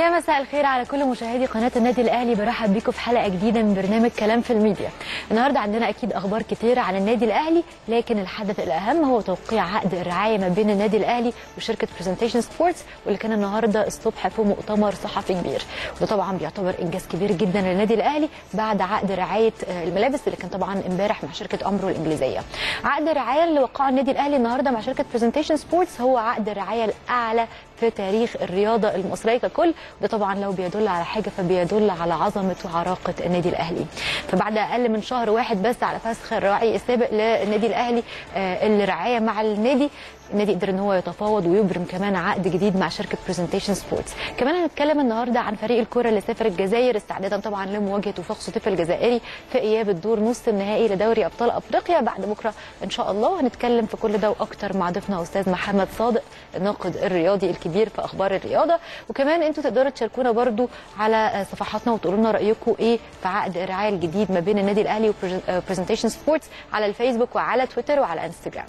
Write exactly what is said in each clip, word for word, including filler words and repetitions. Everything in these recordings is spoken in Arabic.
يا مساء الخير على كل مشاهدي قناة النادي الأهلي. برحب بيكم في حلقة جديدة من برنامج كلام في الميديا. النهارده عندنا أكيد أخبار كتيرة عن النادي الأهلي، لكن الحدث الأهم هو توقيع عقد الرعاية ما بين النادي الأهلي وشركة برزنتيشن سبورتس، واللي كان النهارده الصبح في مؤتمر صحفي كبير. وده طبعا بيعتبر إنجاز كبير جدا للنادي الأهلي بعد عقد رعاية الملابس اللي كان طبعا امبارح مع شركة أمرو الإنجليزية. عقد الرعاية اللي وقعه النادي الأهلي النهارده مع شركة برزنتيشن سبورتس هو عقد الرعاية الأعلى في تاريخ الرياضة المصرية ككل، وده طبعا لو بيدل على حاجة فبيدل على عظمة وعراقة النادي الأهلي. فبعد أقل من شهر واحد بس على فسخ الراعي السابق للنادي الأهلي الرعاية مع النادي، النادي قدر ان هو يتفاوض ويبرم كمان عقد جديد مع شركه برزنتيشن سبورتس. كمان هنتكلم النهارده عن فريق الكره اللي سافر الجزائر استعدادا طبعا لمواجهه وفاق سطيف الجزائري في اياب الدور نص النهائي لدوري ابطال افريقيا بعد بكره ان شاء الله. وهنتكلم في كل ده واكتر مع ضيفنا استاذ محمد صادق الناقد الرياضي الكبير في اخبار الرياضه. وكمان انتوا تقدروا تشاركونا برده على صفحاتنا وتقولوا لنا رايكم ايه في عقد الرعايه الجديد ما بين النادي الاهلي وبرزنتيشن سبورتس على الفيسبوك وعلى تويتر وعلى انستجرام.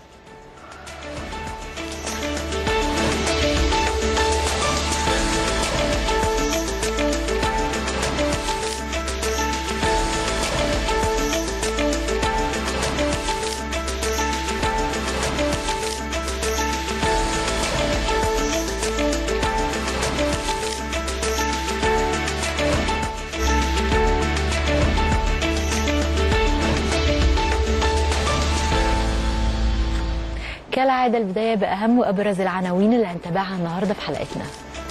كالعادة البداية بأهم وأبرز العناوين اللي هنتابعها النهاردة في حلقتنا.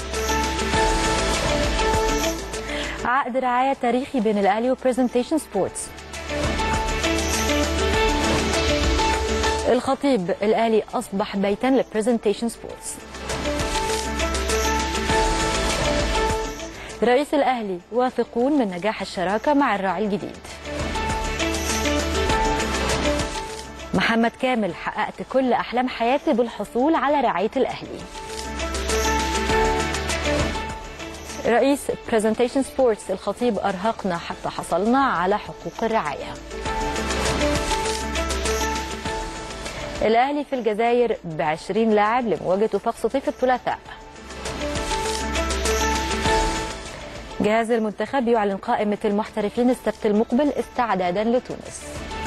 عقد رعاية تاريخي بين الأهلي وبرزنتيشن سبورتس. الخطيب الأهلي أصبح بيتا لبرزنتيشن سبورتس. رئيس الأهلي واثقون من نجاح الشراكة مع الراعي الجديد. محمد كامل حققت كل أحلام حياتي بالحصول على رعاية الأهلي. رئيس برزنتيشن سبورتس الخطيب أرهقنا حتى حصلنا على حقوق الرعاية. الأهلي في الجزائر بعشرين لاعب لمواجهة وفاق سطيف الثلاثاء. جهاز المنتخب يعلن قائمة المحترفين السبت المقبل استعدادا لتونس.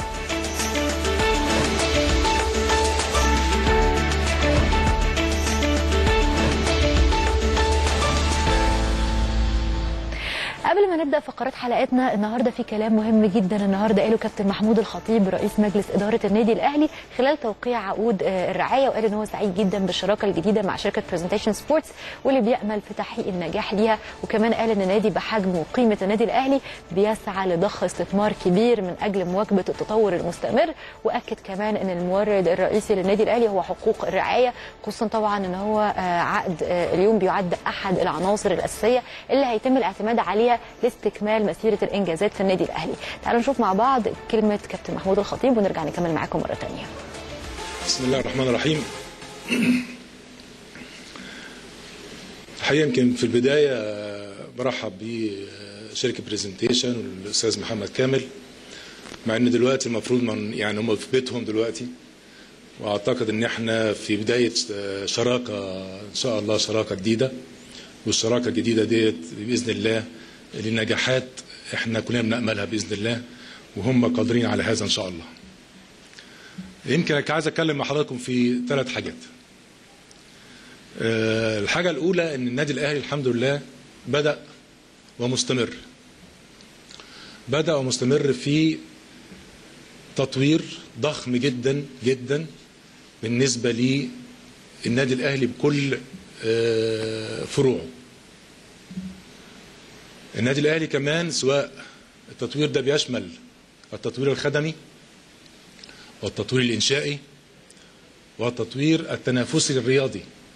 قبل ما نبدا فقرات حلقتنا النهارده في كلام مهم جدا النهارده قاله كابتن محمود الخطيب رئيس مجلس اداره النادي الاهلي خلال توقيع عقود الرعايه، وقال ان هو سعيد جدا بالشراكه الجديده مع شركه برزنتيشن سبورتس واللي بيامل في تحقيق النجاح ليها. وكمان قال ان النادي بحجم وقيمه النادي الاهلي بيسعى لضخ استثمار كبير من اجل مواكبه التطور المستمر. واكد كمان ان المورد الرئيسي للنادي الاهلي هو حقوق الرعايه، خصوصا طبعا ان هو عقد اليوم بيعد احد العناصر الاساسيه اللي هيتم الاعتماد عليها لاستكمال مسيرة الإنجازات في النادي الأهلي. تعالوا نشوف مع بعض كلمة كابتن محمود الخطيب ونرجع نكمل معاكم مرة تانية. بسم الله الرحمن الرحيم. الحقيقة يمكن في البداية برحب بشركة برزنتيشن والأستاذ محمد كامل، مع إن دلوقتي المفروض من يعني هم في بيتهم دلوقتي، وأعتقد إن إحنا في بداية شراكة إن شاء الله، شراكة جديدة، والشراكة الجديدة ديت بإذن الله لنجاحات احنا كلنا بنأملها بإذن الله، وهم قادرين على هذا إن شاء الله. يمكن عايز أتكلم مع حضراتكم في ثلاث حاجات. أه الحاجة الأولى إن النادي الأهلي الحمد لله بدأ ومستمر بدأ ومستمر في تطوير ضخم جدا جدا بالنسبة للنادي الأهلي بكل أه فروعه. النادي الأهلي كمان سواء التطوير ده بيشمل التطوير الخدمي والتطوير الإنشائي والتطوير التنافسي الرياضي.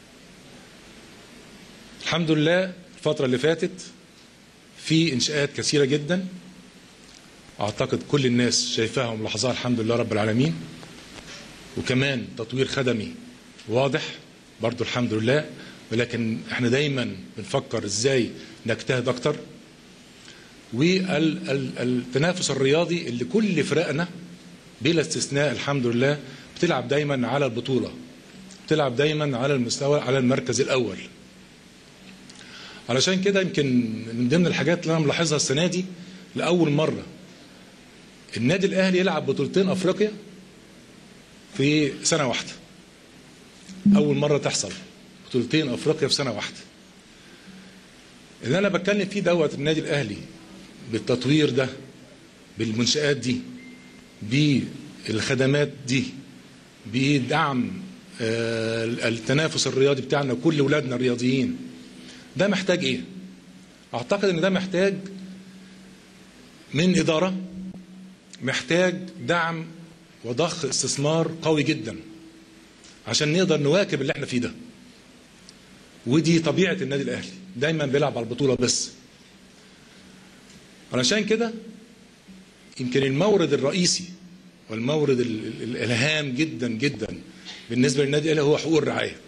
الحمد لله الفترة اللي فاتت في إنشاءات كثيرة جدا، أعتقد كل الناس شايفاها وملاحظاها الحمد لله رب العالمين، وكمان تطوير خدمي واضح برضو الحمد لله. ولكن احنا دايما بنفكر ازاي نجتهد اكتر، والتنافس الرياضي اللي كل فرقنا بلا استثناء الحمد لله بتلعب دايما على البطولة، بتلعب دايما على المستوى على المركز الأول. علشان كده يمكن من ضمن الحاجات اللي انا ملاحظها السنه دي لاول مره النادي الاهلي يلعب بطولتين افريقيا في سنه واحده. اول مره تحصل بطولتين افريقيا في سنه واحده. اللي انا بتكلم فيه دوت النادي الاهلي بالتطوير ده، بالمنشآت دي، بالخدمات دي، بدعم التنافس الرياضي بتاعنا وكل ولادنا الرياضيين، ده محتاج ايه؟ اعتقد ان ده محتاج من اداره، محتاج دعم وضخ استثمار قوي جدا عشان نقدر نواكب اللي احنا فيه ده. ودي طبيعه النادي الاهلي، دايما بيلعب على البطوله بس. علشان كده يمكن المورد الرئيسي والمورد الهام جدا جدا بالنسبه للنادي الاهلي هو حقوق الرعايه.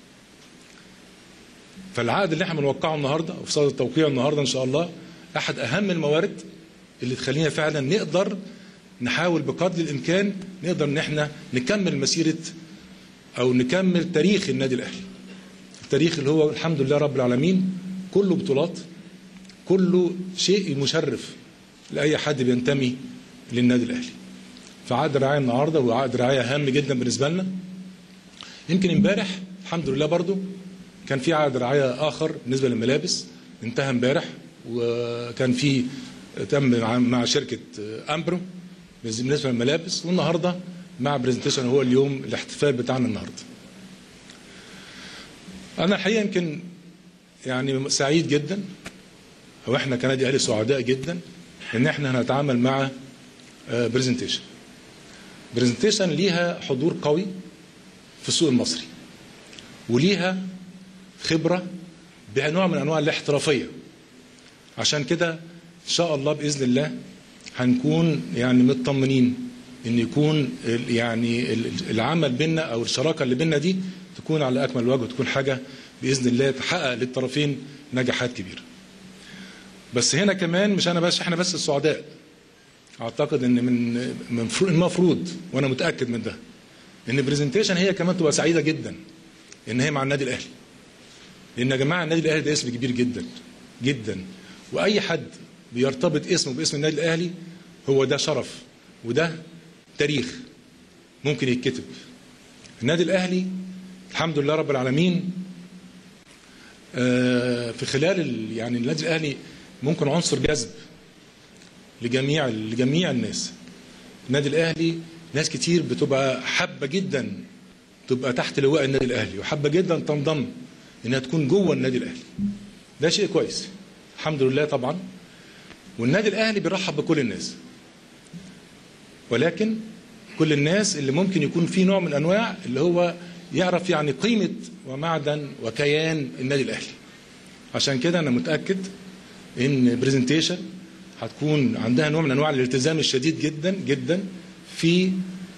فالعقد اللي احنا بنوقعه النهارده وفي صدد التوقيع النهارده ان شاء الله احد اهم الموارد اللي تخلينا فعلا نقدر نحاول بقدر الامكان نقدر ان احنا نكمل مسيره او نكمل تاريخ النادي الاهلي. التاريخ اللي هو الحمد لله رب العالمين كله بطولات، كله شيء مشرف لاي حد بينتمي للنادي الاهلي. فعقد الرعايه النهارده هو عقد رعايه هام جدا بالنسبه لنا. يمكن امبارح الحمد لله برضو كان في عقد رعايه اخر بالنسبه للملابس انتهى امبارح، وكان في تم مع شركه امبرو بالنسبه للملابس، والنهارده مع برزنتيشن هو اليوم الاحتفال بتاعنا النهارده. انا الحقيقه يمكن يعني سعيد جدا، او احنا كنادي اهلي سعداء جدا ان احنا هنتعامل مع برزنتيشن. برزنتيشن ليها حضور قوي في السوق المصري وليها خبره بنوع من انواع الاحترافيه. عشان كده ان شاء الله باذن الله هنكون يعني مطمنين ان يكون يعني العمل بيننا او الشراكه اللي بيننا دي تكون على اكمل وجه، وتكون حاجه باذن الله تحقق للطرفين نجاحات كبيره. بس هنا كمان مش انا بس، احنا بس السعداء. اعتقد ان من المفروض وانا متاكد من ده ان برزنتيشن هي كمان تبقى سعيده جدا ان هي مع النادي الاهلي. لان يا جماعه النادي الاهلي ده اسم كبير جدا جدا، واي حد بيرتبط اسمه باسم النادي الاهلي هو ده شرف وده تاريخ ممكن يتكتب. النادي الاهلي الحمد لله رب العالمين في خلال يعني النادي الاهلي ممكن عنصر جذب لجميع لجميع الناس. النادي الاهلي ناس كتير بتبقى حابه جدا تبقى تحت لواء النادي الاهلي، وحابه جدا تنضم انها تكون جوه النادي الاهلي. ده شيء كويس الحمد لله طبعا. والنادي الاهلي بيرحب بكل الناس، ولكن كل الناس اللي ممكن يكون في نوع من انواع اللي هو يعرف يعني قيمه ومعدن وكيان النادي الاهلي. عشان كده انا متاكد ان برزنتيشن هتكون عندها نوع من انواع الالتزام الشديد جدا جدا في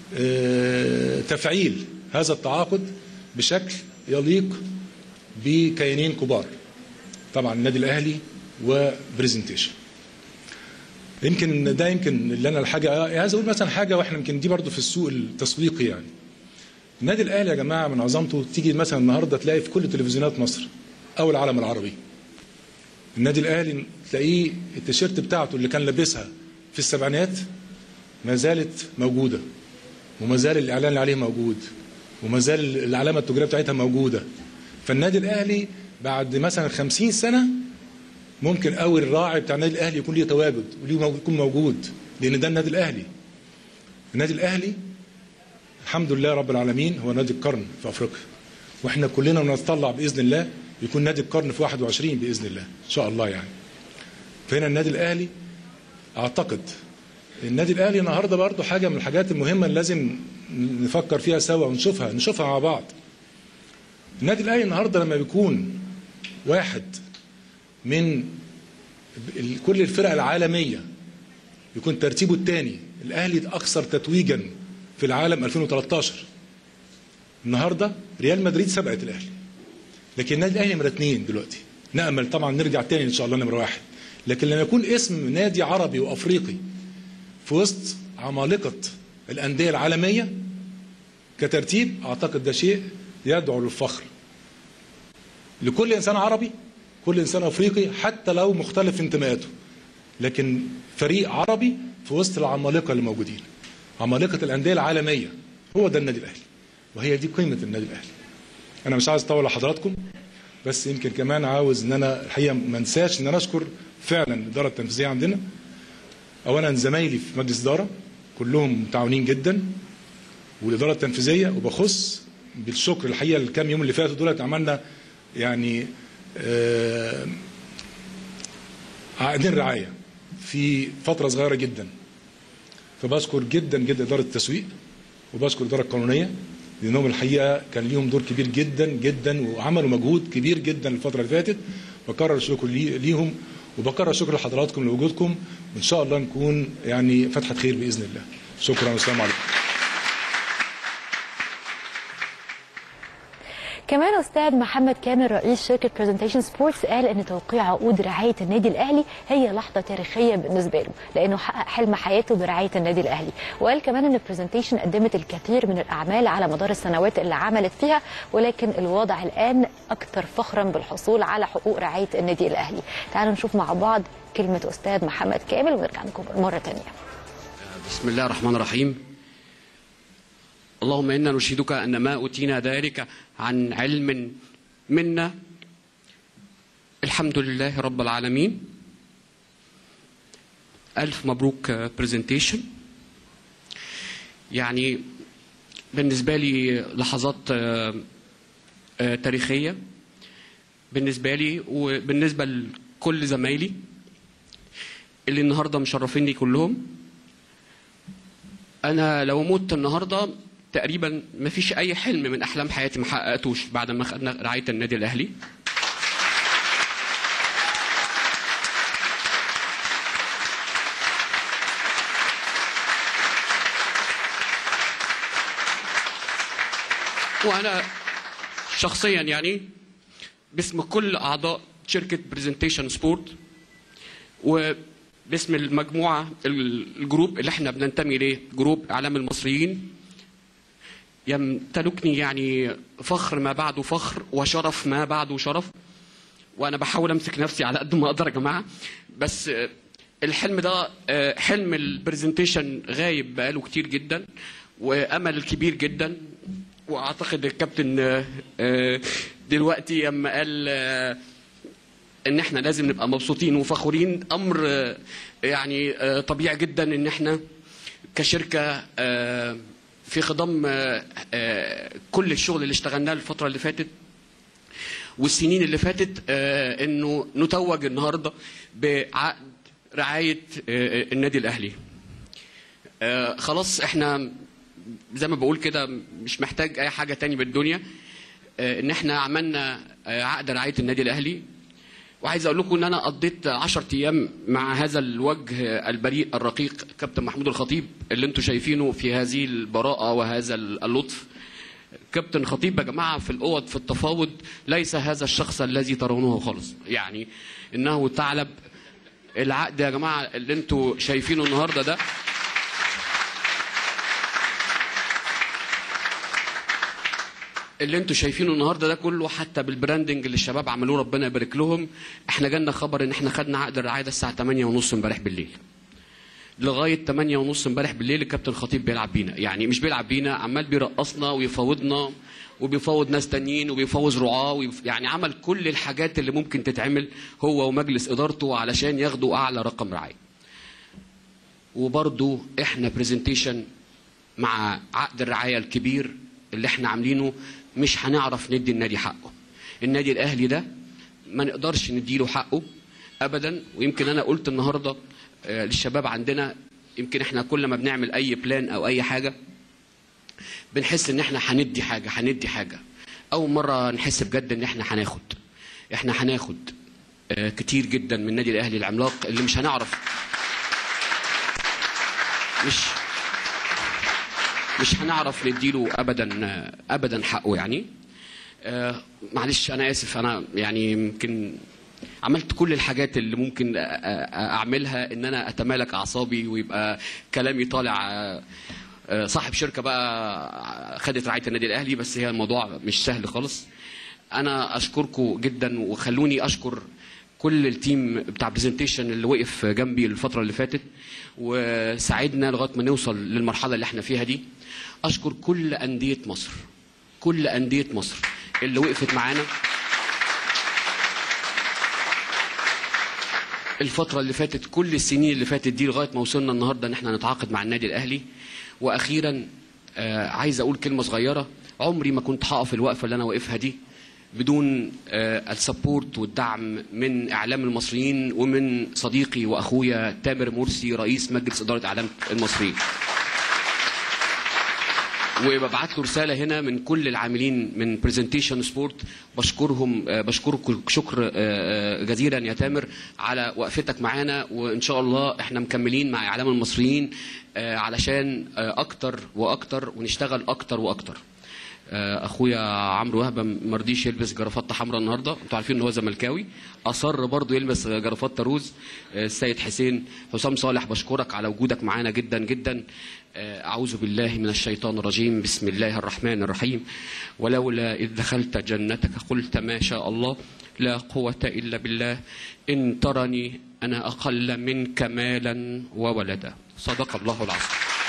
تفعيل هذا التعاقد بشكل يليق بكيانين كبار، طبعا النادي الاهلي وبرزنتيشن. يمكن ده يمكن اللي انا الحاجه عايز اقول مثلا حاجه، واحنا يمكن دي برضو في السوق التسويقي. يعني النادي الاهلي يا جماعه من عظمته تيجي مثلا النهارده تلاقي في كل تلفزيونات مصر او العالم العربي النادي الاهلي تلاقيه التيشيرت بتاعته اللي كان لابسها في السبعينات ما زالت موجوده، وما زال الاعلان اللي عليه موجود، وما زال العلامه التجاريه بتاعتها موجوده. فالنادي الاهلي بعد مثلا خمسين سنه ممكن قوي الراعي بتاع النادي الاهلي يكون ليه تواجد وليه يكون موجود، لان ده النادي الاهلي. النادي الاهلي الحمد لله رب العالمين هو نادي القرن في افريقيا، واحنا كلنا بنتطلع باذن الله يكون نادي القرن في واحد وعشرين باذن الله ان شاء الله. يعني فهنا النادي الاهلي اعتقد النادي الاهلي النهارده برضه حاجه من الحاجات المهمه اللي لازم نفكر فيها سوا ونشوفها نشوفها مع بعض. النادي الاهلي النهارده لما بيكون واحد من كل الفرق العالميه يكون ترتيبه الثاني، الاهلي الاكثر تتويجا في العالم ألفين وثلاثة عشر. النهارده ريال مدريد سبقت الاهلي، لكن النادي الاهلي نمره اثنين دلوقتي. نامل طبعا نرجع تاني ان شاء الله نمره واحد، لكن لما يكون اسم نادي عربي وافريقي في وسط عمالقه الانديه العالميه كترتيب، اعتقد ده شيء يدعو للفخر لكل انسان عربي، كل انسان افريقي حتى لو مختلف انتماءاته، لكن فريق عربي في وسط العمالقه اللي موجودين، عمالقه الانديه العالميه. هو ده النادي الاهلي، وهي دي قيمه النادي الاهلي. انا مش عايز اطول على حضراتكم، بس يمكن كمان عاوز ان انا الحقيقه ما انساش ان انا اشكر فعلا الاداره التنفيذيه عندنا. اولا زمايلي في مجلس اداره كلهم متعاونين جدا، والاداره التنفيذيه، وبخص بالشكر الحقيقه الكام يوم اللي فاتوا دولت عملنا يعني آه عقدين رعايه في فتره صغيره جدا. فبشكر جدا جدا اداره التسويق، وبشكر الاداره القانونيه، لانهم الحقيقه كان ليهم دور كبير جدا جدا، وعملوا مجهود كبير جدا الفتره اللي فاتت. بكرر الشكر ليهم، وبكرر الشكر لحضراتكم لوجودكم، وان شاء الله نكون يعني فتحه خير باذن الله. شكرا والسلام عليكم. كمان استاذ محمد كامل رئيس شركه برزنتيشن سبورتس قال ان توقيع عقود رعايه النادي الاهلي هي لحظه تاريخيه بالنسبه له، لانه حقق حلم حياته برعايه النادي الاهلي. وقال كمان ان برزنتيشن قدمت الكثير من الاعمال على مدار السنوات اللي عملت فيها، ولكن الوضع الان اكثر فخرا بالحصول على حقوق رعايه النادي الاهلي. تعالوا نشوف مع بعض كلمه استاذ محمد كامل ونرجع لكم مره ثانيه. بسم الله الرحمن الرحيم. اللهم إنا نشهدك أن ما أوتينا ذلك عن علم منا. الحمد لله رب العالمين. ألف مبروك برزنتيشن. يعني بالنسبة لي لحظات تاريخية بالنسبة لي وبالنسبة لكل زمايلي اللي النهاردة مشرفيني كلهم. أنا لو مت النهاردة تقريبا ما فيش اي حلم من احلام حياتي ما حققتوش بعد ما خدنا رعايه النادي الاهلي. وانا شخصيا يعني باسم كل اعضاء شركه برزنتيشن سبورت وباسم المجموعه الجروب اللي احنا بننتمي اليه، جروب اعلام المصريين، يمتلكني يعني فخر ما بعده فخر وشرف ما بعده شرف. وانا بحاول امسك نفسي على قد ما اقدر يا جماعه، بس الحلم ده حلم البرزنتيشن غايب بقاله كتير جدا وامل كبير جدا. واعتقد الكابتن دلوقتي لما قال ان احنا لازم نبقى مبسوطين وفخورين، امر يعني طبيعي جدا ان احنا كشركه في خضم كل الشغل اللي اشتغلناه الفترة اللي فاتت والسنين اللي فاتت انه نتوج النهارده بعقد رعاية النادي الاهلي. خلاص احنا زي ما بقول كده مش محتاج اي حاجة تاني بالدنيا، ان احنا عملنا عقد رعاية النادي الاهلي. وعايز اقول لكم ان انا قضيت عشرة ايام مع هذا الوجه البريء الرقيق كابتن محمود الخطيب اللي انتم شايفينه في هذه البراءه وهذا اللطف. كابتن خطيب يا جماعه في الاوض في التفاوض ليس هذا الشخص الذي ترونه خالص، يعني انه ثعلب. العقد يا جماعه اللي انتم شايفينه النهارده ده اللي انتوا شايفينه النهارده ده كله حتى بالبراندنج اللي الشباب عملوه ربنا يبارك لهم. احنا جالنا خبر ان احنا خدنا عقد الرعايه ده الساعه ثمانية ونص امبارح بالليل. لغايه ثمانية ونص امبارح بالليل الكابتن خطيب بيلعب بينا، يعني مش بيلعب بينا، عمال بيرقصنا ويفاوضنا وبيفاوض ناس تانيين وبيفاوض رعاه ويف... يعني عمل كل الحاجات اللي ممكن تتعمل هو ومجلس ادارته علشان ياخدوا اعلى رقم رعايه. وبرضه احنا برزنتيشن مع عقد الرعايه الكبير اللي احنا عاملينه مش هنعرف ندي النادي حقه. النادي الاهلي ده ما نقدرش نديله حقه ابدا. ويمكن انا قلت النهارده للشباب عندنا، يمكن احنا كل ما بنعمل اي بلان او اي حاجه بنحس ان احنا هندي حاجه هندي حاجه اول مره نحس بجد ان احنا هناخد احنا هناخد كتير جدا من النادي الاهلي العملاق اللي مش هنعرف مش مش هنعرف نديله ابدا ابدا حقه. يعني آه معلش انا اسف، انا يعني يمكن عملت كل الحاجات اللي ممكن اعملها ان انا اتمالك اعصابي ويبقى كلامي طالع آه صاحب شركه بقى خدت رعايه النادي الاهلي، بس هي الموضوع مش سهل خالص. انا اشكركم جدا، وخلوني اشكر كل التيم بتاع برزنتيشن اللي وقف جنبي الفتره اللي فاتت وساعدنا لغايه ما نوصل للمرحله اللي احنا فيها دي. اشكر كل انديه مصر، كل انديه مصر اللي وقفت معانا الفتره اللي فاتت، كل السنين اللي فاتت دي، لغايه ما وصلنا النهارده ان احنا نتعاقد مع النادي الاهلي. واخيرا آه عايز اقول كلمه صغيره، عمري ما كنت هقف الوقفه اللي انا واقفها دي بدون آه السبورت والدعم من اعلام المصريين ومن صديقي واخويا تامر مرسي رئيس مجلس اداره اعلام المصريين. وببعت له رساله هنا من كل العاملين من برزنتيشن سبورت، بشكرهم بشكركم شكر جزيلا يا تامر على وقفتك معانا، وان شاء الله احنا مكملين مع اعلام المصريين علشان اكتر واكتر ونشتغل اكتر واكتر. اخويا عمرو وهبه ما رضيش يلبس جرافطه حمراء النهارده، انتوا عارفين ان هو زملكاوي، اصر برضه يلبس جرافطه روز. السيد حسين حسام صالح بشكرك على وجودك معانا جدا جدا. اعوذ بالله من الشيطان الرجيم، بسم الله الرحمن الرحيم. ولولا اذ دخلت جنتك قلت ما شاء الله لا قوه الا بالله ان ترني انا اقل منك مالا وولدا. صدق الله العظيم.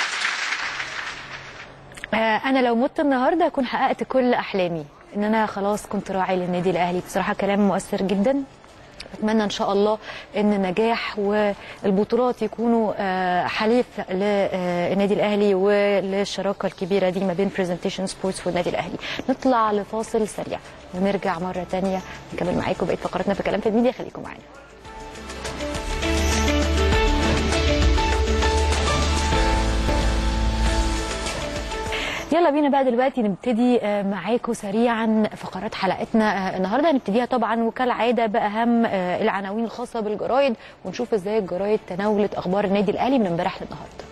أنا لو مت النهارده أكون حققت كل أحلامي، إن أنا خلاص كنت راعي للنادي الأهلي. بصراحة كلام مؤثر جدا. أتمنى إن شاء الله إن النجاح والبطولات يكونوا حليف للنادي الأهلي وللشراكة الكبيرة دي ما بين برزنتيشن سبورتس والنادي الأهلي. نطلع لفاصل سريع ونرجع مرة تانية نكمل معاكم بقية فقراتنا في كلام في الميديا. خليكم معانا. يلا بينا بقى دلوقتي نبتدي معاكم سريعا فقرات حلقتنا النهارده. هنبتديها طبعا وكالعاده باهم العناوين الخاصه بالجرايد، ونشوف ازاي الجرايد تناولت اخبار النادي الاهلي من امبارح للنهارده.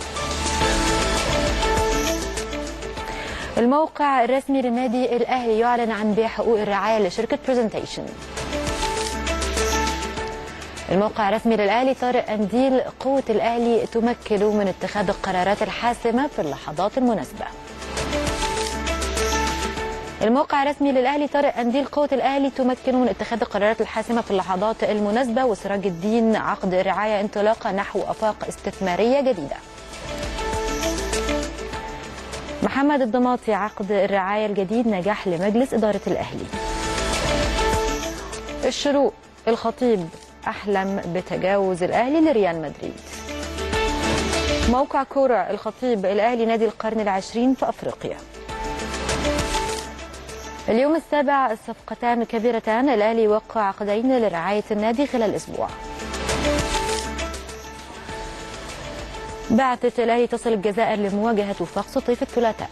الموقع الرسمي للنادي الاهلي يعلن عن بيع حقوق الرعايه لشركه برزنتيشن. الموقع الرسمي للأهلي طارق قنديل قوة الأهلي تمكنه من اتخاذ القرارات الحاسمة في اللحظات المناسبة. الموقع الرسمي للأهلي طارق قنديل قوة الأهلي تمكنه من اتخاذ القرارات الحاسمة في اللحظات المناسبة. وسراج الدين عقد الرعاية انطلاقة نحو آفاق استثمارية جديدة. محمد الضماطي عقد الرعاية الجديد نجاح لمجلس إدارة الأهلي. الشروق الخطيب أحلم بتجاوز الأهلي لريال مدريد. موقع كورة الخطيب الأهلي نادي القرن العشرين في أفريقيا. اليوم السابع الصفقتان كبيرتان، الأهلي يوقع عقدين لرعاية النادي خلال أسبوع. بعثة الأهلي تصل الجزائر لمواجهة وفاق سطيف الثلاثاء.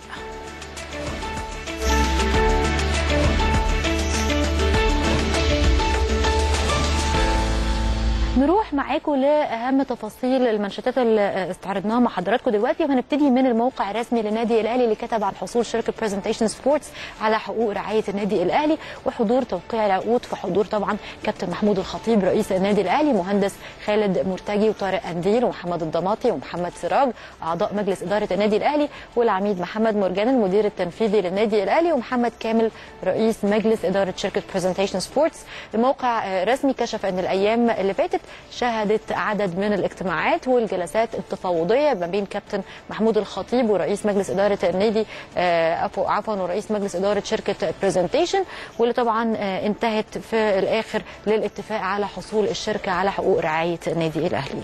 نروح معاكم لاهم تفاصيل المنشطات اللي استعرضناها مع حضراتكم دلوقتي، وهنبتدي من الموقع الرسمي للنادي الاهلي اللي كتب عن حصول شركه برزنتيشن سبورتس على حقوق رعايه النادي الاهلي وحضور توقيع العقود، في حضور طبعا كابتن محمود الخطيب رئيس النادي الاهلي، مهندس خالد مرتجي وطارق قنديل ومحمد الضماطي ومحمد سراج اعضاء مجلس اداره النادي الاهلي، والعميد محمد مرجان المدير التنفيذي للنادي الاهلي، ومحمد كامل رئيس مجلس اداره شركه برزنتيشن سبورتس. الموقع الرسمي كشف ان الايام اللي فاتت شهدت عدد من الاجتماعات والجلسات التفاوضيه ما بين كابتن محمود الخطيب ورئيس مجلس اداره النادي عفوا ورئيس مجلس اداره شركه برزنتيشن، واللي طبعا انتهت في الاخر للاتفاق على حصول الشركه على حقوق رعايه النادي الاهلي.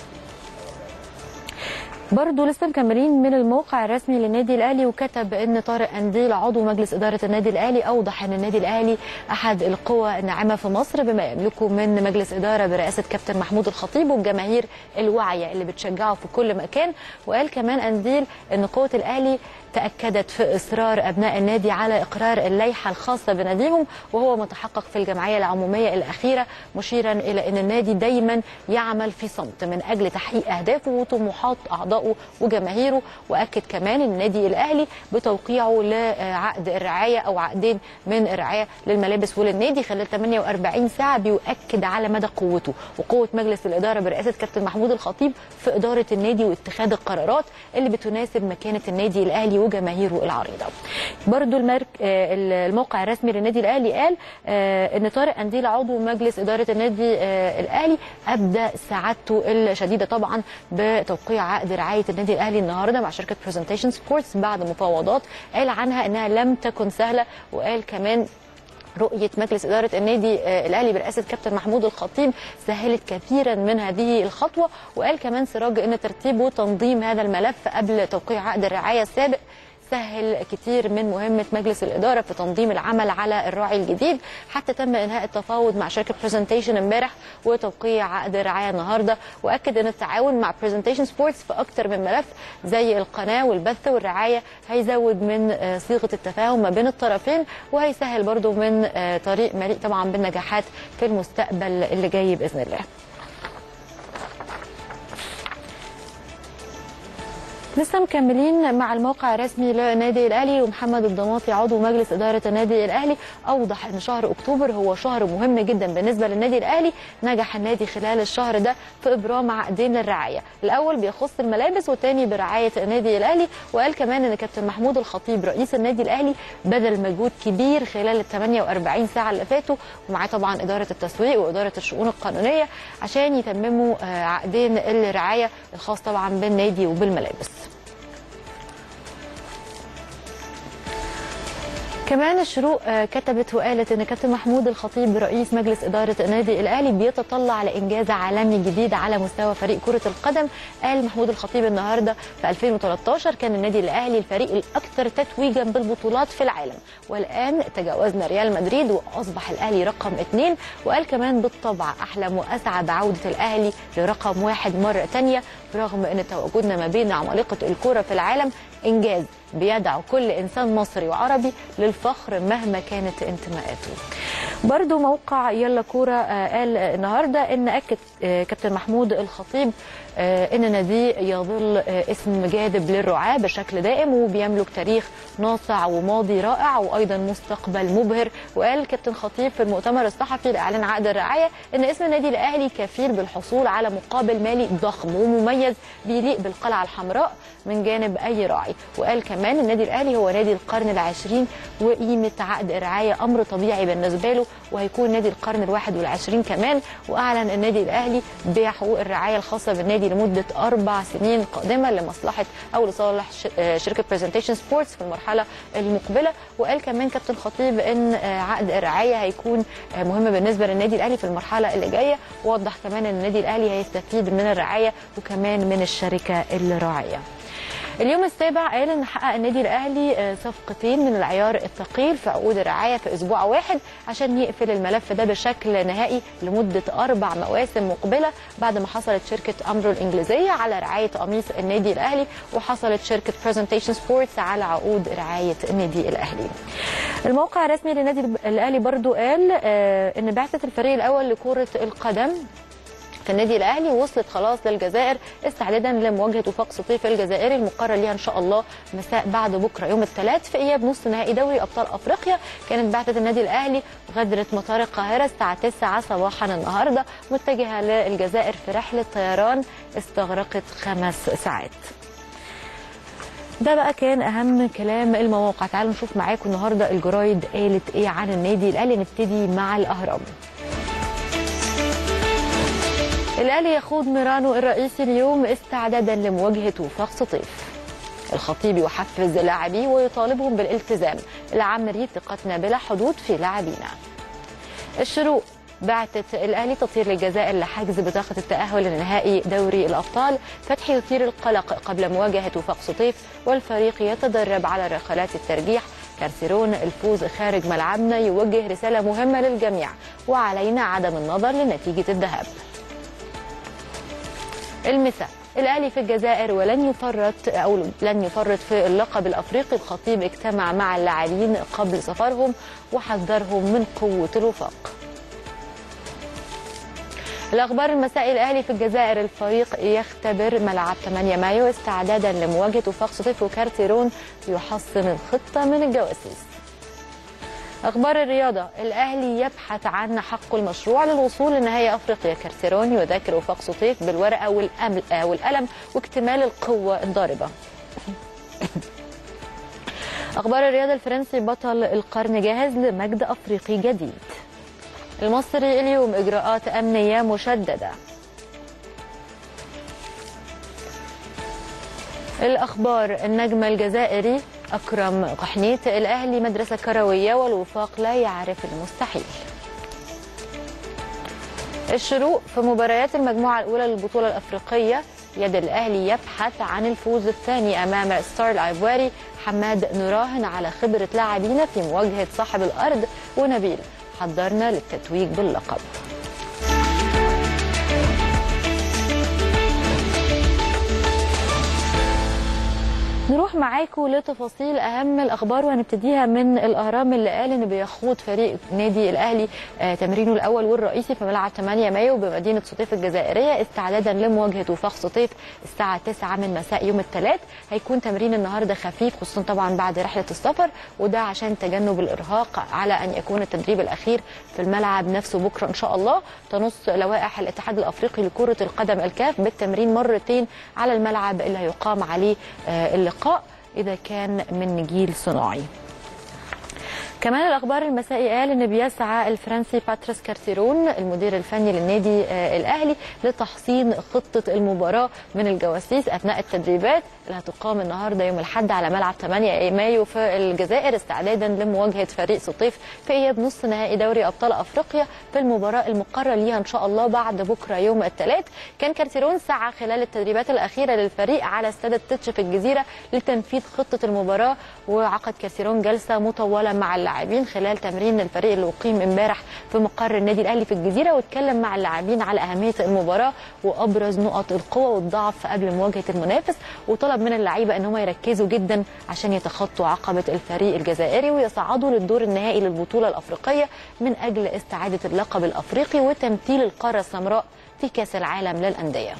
برضه لسه مكملين من الموقع الرسمي للنادي الاهلي، وكتب ان طارق قنديل عضو مجلس اداره النادي الاهلي اوضح ان النادي الاهلي احد القوى الناعمه في مصر بما يملكه من مجلس اداره برئاسه كابتن محمود الخطيب والجماهير الواعيه اللي بتشجعه في كل مكان. وقال كمان قنديل ان قوه الاهلي تأكدت في إصرار أبناء النادي على إقرار اللائحة الخاصة بناديهم وهو متحقق في الجمعية العمومية الأخيرة، مشيرا إلى أن النادي دايما يعمل في صمت من أجل تحقيق أهدافه وطموحات أعضائه وجماهيره. وأكد كمان النادي الأهلي بتوقيعه لعقد الرعاية أو عقدين من الرعاية للملابس وللنادي خلال ثمانية وأربعين ساعة، بيؤكد على مدى قوته وقوة مجلس الإدارة برئاسة كابتن محمود الخطيب في إدارة النادي واتخاذ القرارات اللي بتناسب مكانة النادي الأهلي وجماهيره العريضه. برضو المرك... الموقع الرسمي للنادي الاهلي قال ان طارق قنديل عضو مجلس اداره النادي الاهلي ابدى سعادته الشديده طبعا بتوقيع عقد رعايه النادي الاهلي النهارده مع شركه برزنتيشن سبورتس بعد مفاوضات قال عنها انها لم تكن سهله. وقال كمان رؤية مجلس إدارة النادي الأهلي برئاسة كابتن محمود الخطيب سهلت كثيرا من هذه الخطوة. وقال كمان سراج أن ترتيب وتنظيم هذا الملف قبل توقيع عقد الرعاية السابق سهل كتير من مهمة مجلس الإدارة في تنظيم العمل على الراعي الجديد، حتى تم إنهاء التفاوض مع شركة برزنتيشن امبارح وتوقيع عقد الرعاية النهارده. وأكد إن التعاون مع برزنتيشن سبورتس في أكتر من ملف زي القناة والبث والرعاية هيزود من صيغة التفاهم ما بين الطرفين، وهيسهل برضو من طريق مليء طبعا بالنجاحات في المستقبل اللي جاي بإذن الله. لسه مكملين مع الموقع الرسمي للنادي الاهلي، ومحمد الضماطي عضو مجلس اداره النادي الاهلي اوضح ان شهر اكتوبر هو شهر مهم جدا بالنسبه للنادي الاهلي. نجح النادي خلال الشهر ده في ابرام عقدين للرعايه، الاول بيخص الملابس والثاني برعايه النادي الاهلي. وقال كمان ان كابتن محمود الخطيب رئيس النادي الاهلي بذل مجهود كبير خلال ال ثمانية وأربعين ساعه اللي فاتوا، ومعاه طبعا اداره التسويق واداره الشؤون القانونيه عشان يتمموا عقدين الرعايه الخاص طبعا بالنادي وبالملابس. كمان الشروق كتبت وقالت ان كابتن محمود الخطيب رئيس مجلس اداره النادي الاهلي بيتطلع لانجاز عالمي جديد على مستوى فريق كره القدم. قال محمود الخطيب النهارده في ألفين وثلاثة عشر كان النادي الاهلي الفريق الاكثر تتويجا بالبطولات في العالم، والان تجاوزنا ريال مدريد واصبح الاهلي رقم اثنين. وقال كمان بالطبع احلم واسعى بعوده الاهلي لرقم واحد مره ثانيه، رغم ان تواجدنا ما بين عمالقه الكره في العالم انجاز بيدعو كل انسان مصري وعربي للفخر مهما كانت انتماءاته. برضو موقع يلا كوره قال النهارده ان اكد كابتن محمود الخطيب ان ناديه يظل اسم جاذب للرعاة بشكل دائم، وبيملك تاريخ ناصع وماضي رائع وايضا مستقبل مبهر. وقال كابتن خطيب في المؤتمر الصحفي لاعلان عقد الرعايه ان اسم النادي الاهلي كفيل بالحصول على مقابل مالي ضخم ومميز بيليق بالقلعه الحمراء من جانب اي راعي. وقال كمان النادي الاهلي هو نادي القرن العشرين وقيمه عقد الرعايه امر طبيعي بالنسبه له، وهيكون نادي القرن الواحد والعشرين كمان. واعلن النادي الاهلي بيع حقوق الرعايه الخاصه بالنادي لمده اربع سنين قادمه لمصلحه او لصالح شركه برزنتيشن سبورتس في المرحله المقبله. وقال كمان كابتن خطيب ان عقد الرعايه هيكون مهم بالنسبه للنادي الاهلي في المرحله اللي جايه. ووضح كمان ان النادي الاهلي هيستفيد من الرعايه وكمان من الشركه الراعيه. اليوم السابع قال ان حقق النادي الاهلي صفقتين من العيار الثقيل في عقود الرعايه في اسبوع واحد عشان يقفل الملف ده بشكل نهائي لمده اربع مواسم مقبله، بعد ما حصلت شركه امرو الانجليزيه على رعايه قميص النادي الاهلي وحصلت شركه برزنتيشن سبورتس على عقود رعايه النادي الاهلي. الموقع الرسمي للنادي الاهلي برضو قال ان بعثه الفريق الاول لكره القدم في النادي الاهلي وصلت خلاص للجزائر استعدادا لمواجهه وفاق سطيف الجزائري المقرر ليها ان شاء الله مساء بعد بكره يوم الثلاث في اياب نصف نهائي دوري ابطال افريقيا. كانت بعثه النادي الاهلي غادرت مطار القاهره الساعه تسعة صباحا النهارده متجهه للجزائر في رحله طيران استغرقت خمس ساعات. ده بقى كان اهم كلام المواقع. تعالوا نشوف معاكم النهارده الجرايد قالت ايه عن النادي الاهلي. نبتدي مع الاهرام. الاهلي يخوض ميرانو الرئيسي اليوم استعدادا لمواجهه وفاق سطيف. الخطيب يحفز لاعبيه ويطالبهم بالالتزام، العمري ثقتنا بلا حدود في لاعبينا. الشروق بعثة الاهلي تطير للجزائر لحجز بطاقه التاهل لنهائي دوري الابطال. فتحي يثير القلق قبل مواجهه وفاق سطيف والفريق يتدرب على ركلات الترجيح. كارسيرون الفوز خارج ملعبنا يوجه رساله مهمه للجميع وعلينا عدم النظر لنتيجه الذهاب. المساء الاهلي في الجزائر ولن يفرط او لن يفرط في اللقب الافريقي. الخطيب اجتمع مع اللاعبين قبل سفرهم وحذرهم من قوه الوفاق. الاخبار المسائي الاهلي في الجزائر الفريق يختبر ملعب ثمانية مايو استعدادا لمواجهه وفاق سطيف وكارتيرون يحصن الخطه من الجواسيس. اخبار الرياضه الاهلي يبحث عن حقه المشروع للوصول لنهائي افريقيا. كارتيرون يذاكر وفاق سطيف بالورقه والقلم واكتمال القوه الضاربه. أخبار الرياضة، الفرنسي بطل القرن جاهز لمجد أفريقي جديد. المصري اليوم إجراءات أمنية مشددة. الأخبار، النجم الجزائري أكرم قحنيت الأهلي مدرسة كروية والوفاق لا يعرف المستحيل. الشروق، في مباريات المجموعة الأولى للبطولة الأفريقية يد الأهلي يبحث عن الفوز الثاني أمام ستار الأيفواري. حماد نراهن على خبرة لاعبين في مواجهة صاحب الأرض. ونبيل، حضرنا للتتويج باللقب. نروح معاكم لتفاصيل اهم الاخبار وهنبتديها من الاهرام اللي قال ان بيخوض فريق نادي الاهلي آه تمرينه الاول والرئيسي في ملعب ثمانية مايو بمدينه سطيف الجزائريه استعدادا لمواجهه وفاق سطيف الساعه تسعة من مساء يوم الثلاث. هيكون تمرين النهارده خفيف خصوصا طبعا بعد رحله السفر، وده عشان تجنب الارهاق على ان يكون التدريب الاخير في الملعب نفسه بكره ان شاء الله. تنص لوائح الاتحاد الافريقي لكره القدم الكاف بالتمرين مرتين على الملعب اللي هيقام عليه آه اللقاء إذا كان من نجيل صناعي. كمان الأخبار المسائي قال إن بيسعى الفرنسي باتريس كارتيرون المدير الفني للنادي الأهلي لتحصين خطة المباراة من الجواسيس أثناء التدريبات اللي هتقام النهارده يوم الأحد على ملعب ثمانية مايو في الجزائر استعدادا لمواجهة فريق سطيف في إياب نصف نهائي دوري أبطال أفريقيا في المباراة المقرر ليها إن شاء الله بعد بكرة يوم الثلاث. كان كارتيرون سعى خلال التدريبات الأخيرة للفريق على استاد التتش في الجزيرة لتنفيذ خطة المباراة، وعقد كارتيرون جلسة مطولة مع اللاعبين خلال تمرين الفريق اللي أقيم امبارح في مقر النادي الأهلي في الجزيرة، واتكلم مع اللاعبين على أهمية المباراة وأبرز نقط القوة والضعف قبل مواجهة المنافس، وطلب من اللعيبة ان هم يركزوا جدا عشان يتخطوا عقبة الفريق الجزائري ويصعدوا للدور النهائي للبطولة الأفريقية من أجل استعادة اللقب الأفريقي وتمثيل القارة السمراء في كأس العالم للأندية.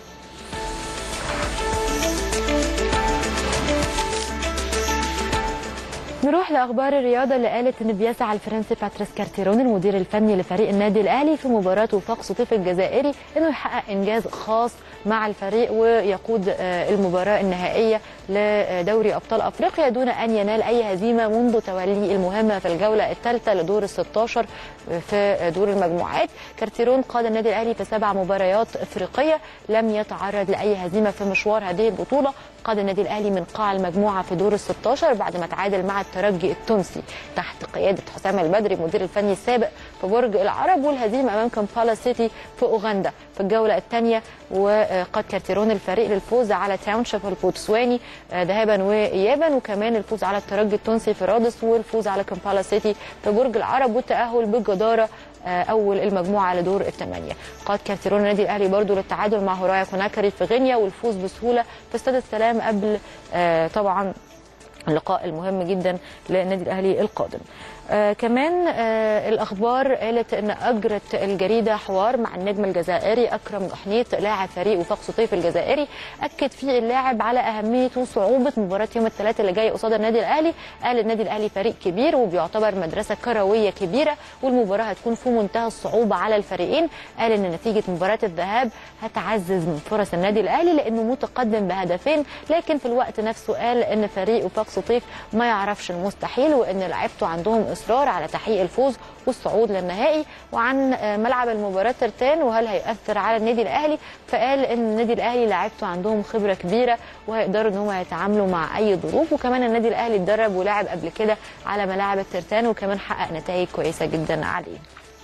نروح لاخبار الرياضه اللي قالت ان بيسعى الفرنسي باتريس كارتيرون المدير الفني لفريق النادي الاهلي في مباراه وفاق سطيف الجزائري انه يحقق انجاز خاص مع الفريق ويقود المباراه النهائيه لدوري ابطال افريقيا دون ان ينال اي هزيمه منذ توليه المهمه في الجوله الثالثه لدور ال ستاشر في دور المجموعات. كارتيرون قاد النادي الاهلي في سبع مباريات افريقيه لم يتعرض لاي هزيمه في مشوار هذه البطوله. قاد النادي الاهلي من قاع المجموعه في دور ال ستاشر بعد ما تعادل مع الترجي التونسي تحت قياده حسام البدري المدير الفني السابق في برج العرب، والهزيمه امام كامبالا سيتي في اوغندا في الجوله الثانيه. وقاد كارتيرون الفريق للفوز على تاونشيب البوتسواني ذهابا وايابا، وكمان الفوز على الترجي التونسي في رادس والفوز على كامبالا سيتي في برج العرب والتاهل بجداره اول المجموعه لدور الثمانيه. قاد كارتيرون النادي الاهلي برضو للتعادل مع هورايا كوناكري في غينيا والفوز بسهوله في استاد السلام قبل طبعا اللقاء المهم جدا للنادي الاهلي القادم. آه كمان آه الاخبار قالت ان اجرت الجريده حوار مع النجم الجزائري اكرم قحنيت لاعب فريق وفاق سطيف الجزائري، اكد فيه اللاعب على اهميه وصعوبه مباراه يوم الثلاث اللي جاي قصاد النادي الاهلي. قال النادي الاهلي فريق كبير وبيعتبر مدرسه كرويه كبيره والمباراه هتكون في منتهى الصعوبه على الفريقين. قال ان نتيجه مباراه الذهاب هتعزز من فرص النادي الاهلي لانه متقدم بهدفين، لكن في الوقت نفسه قال ان فريق وفاق سطيف ما يعرفش المستحيل وان لعيبته عندهم اصرار على تحقيق الفوز والصعود للنهائي. وعن ملعب المباراه ترتان وهل هيأثر على النادي الاهلي، فقال ان النادي الاهلي لعيبته عندهم خبره كبيره وهيقدروا ان هم يتعاملوا مع اي ظروف، وكمان النادي الاهلي اتدرب ولعب قبل كده على ملاعب الترتان وكمان حقق نتائج كويسه جدا عليه.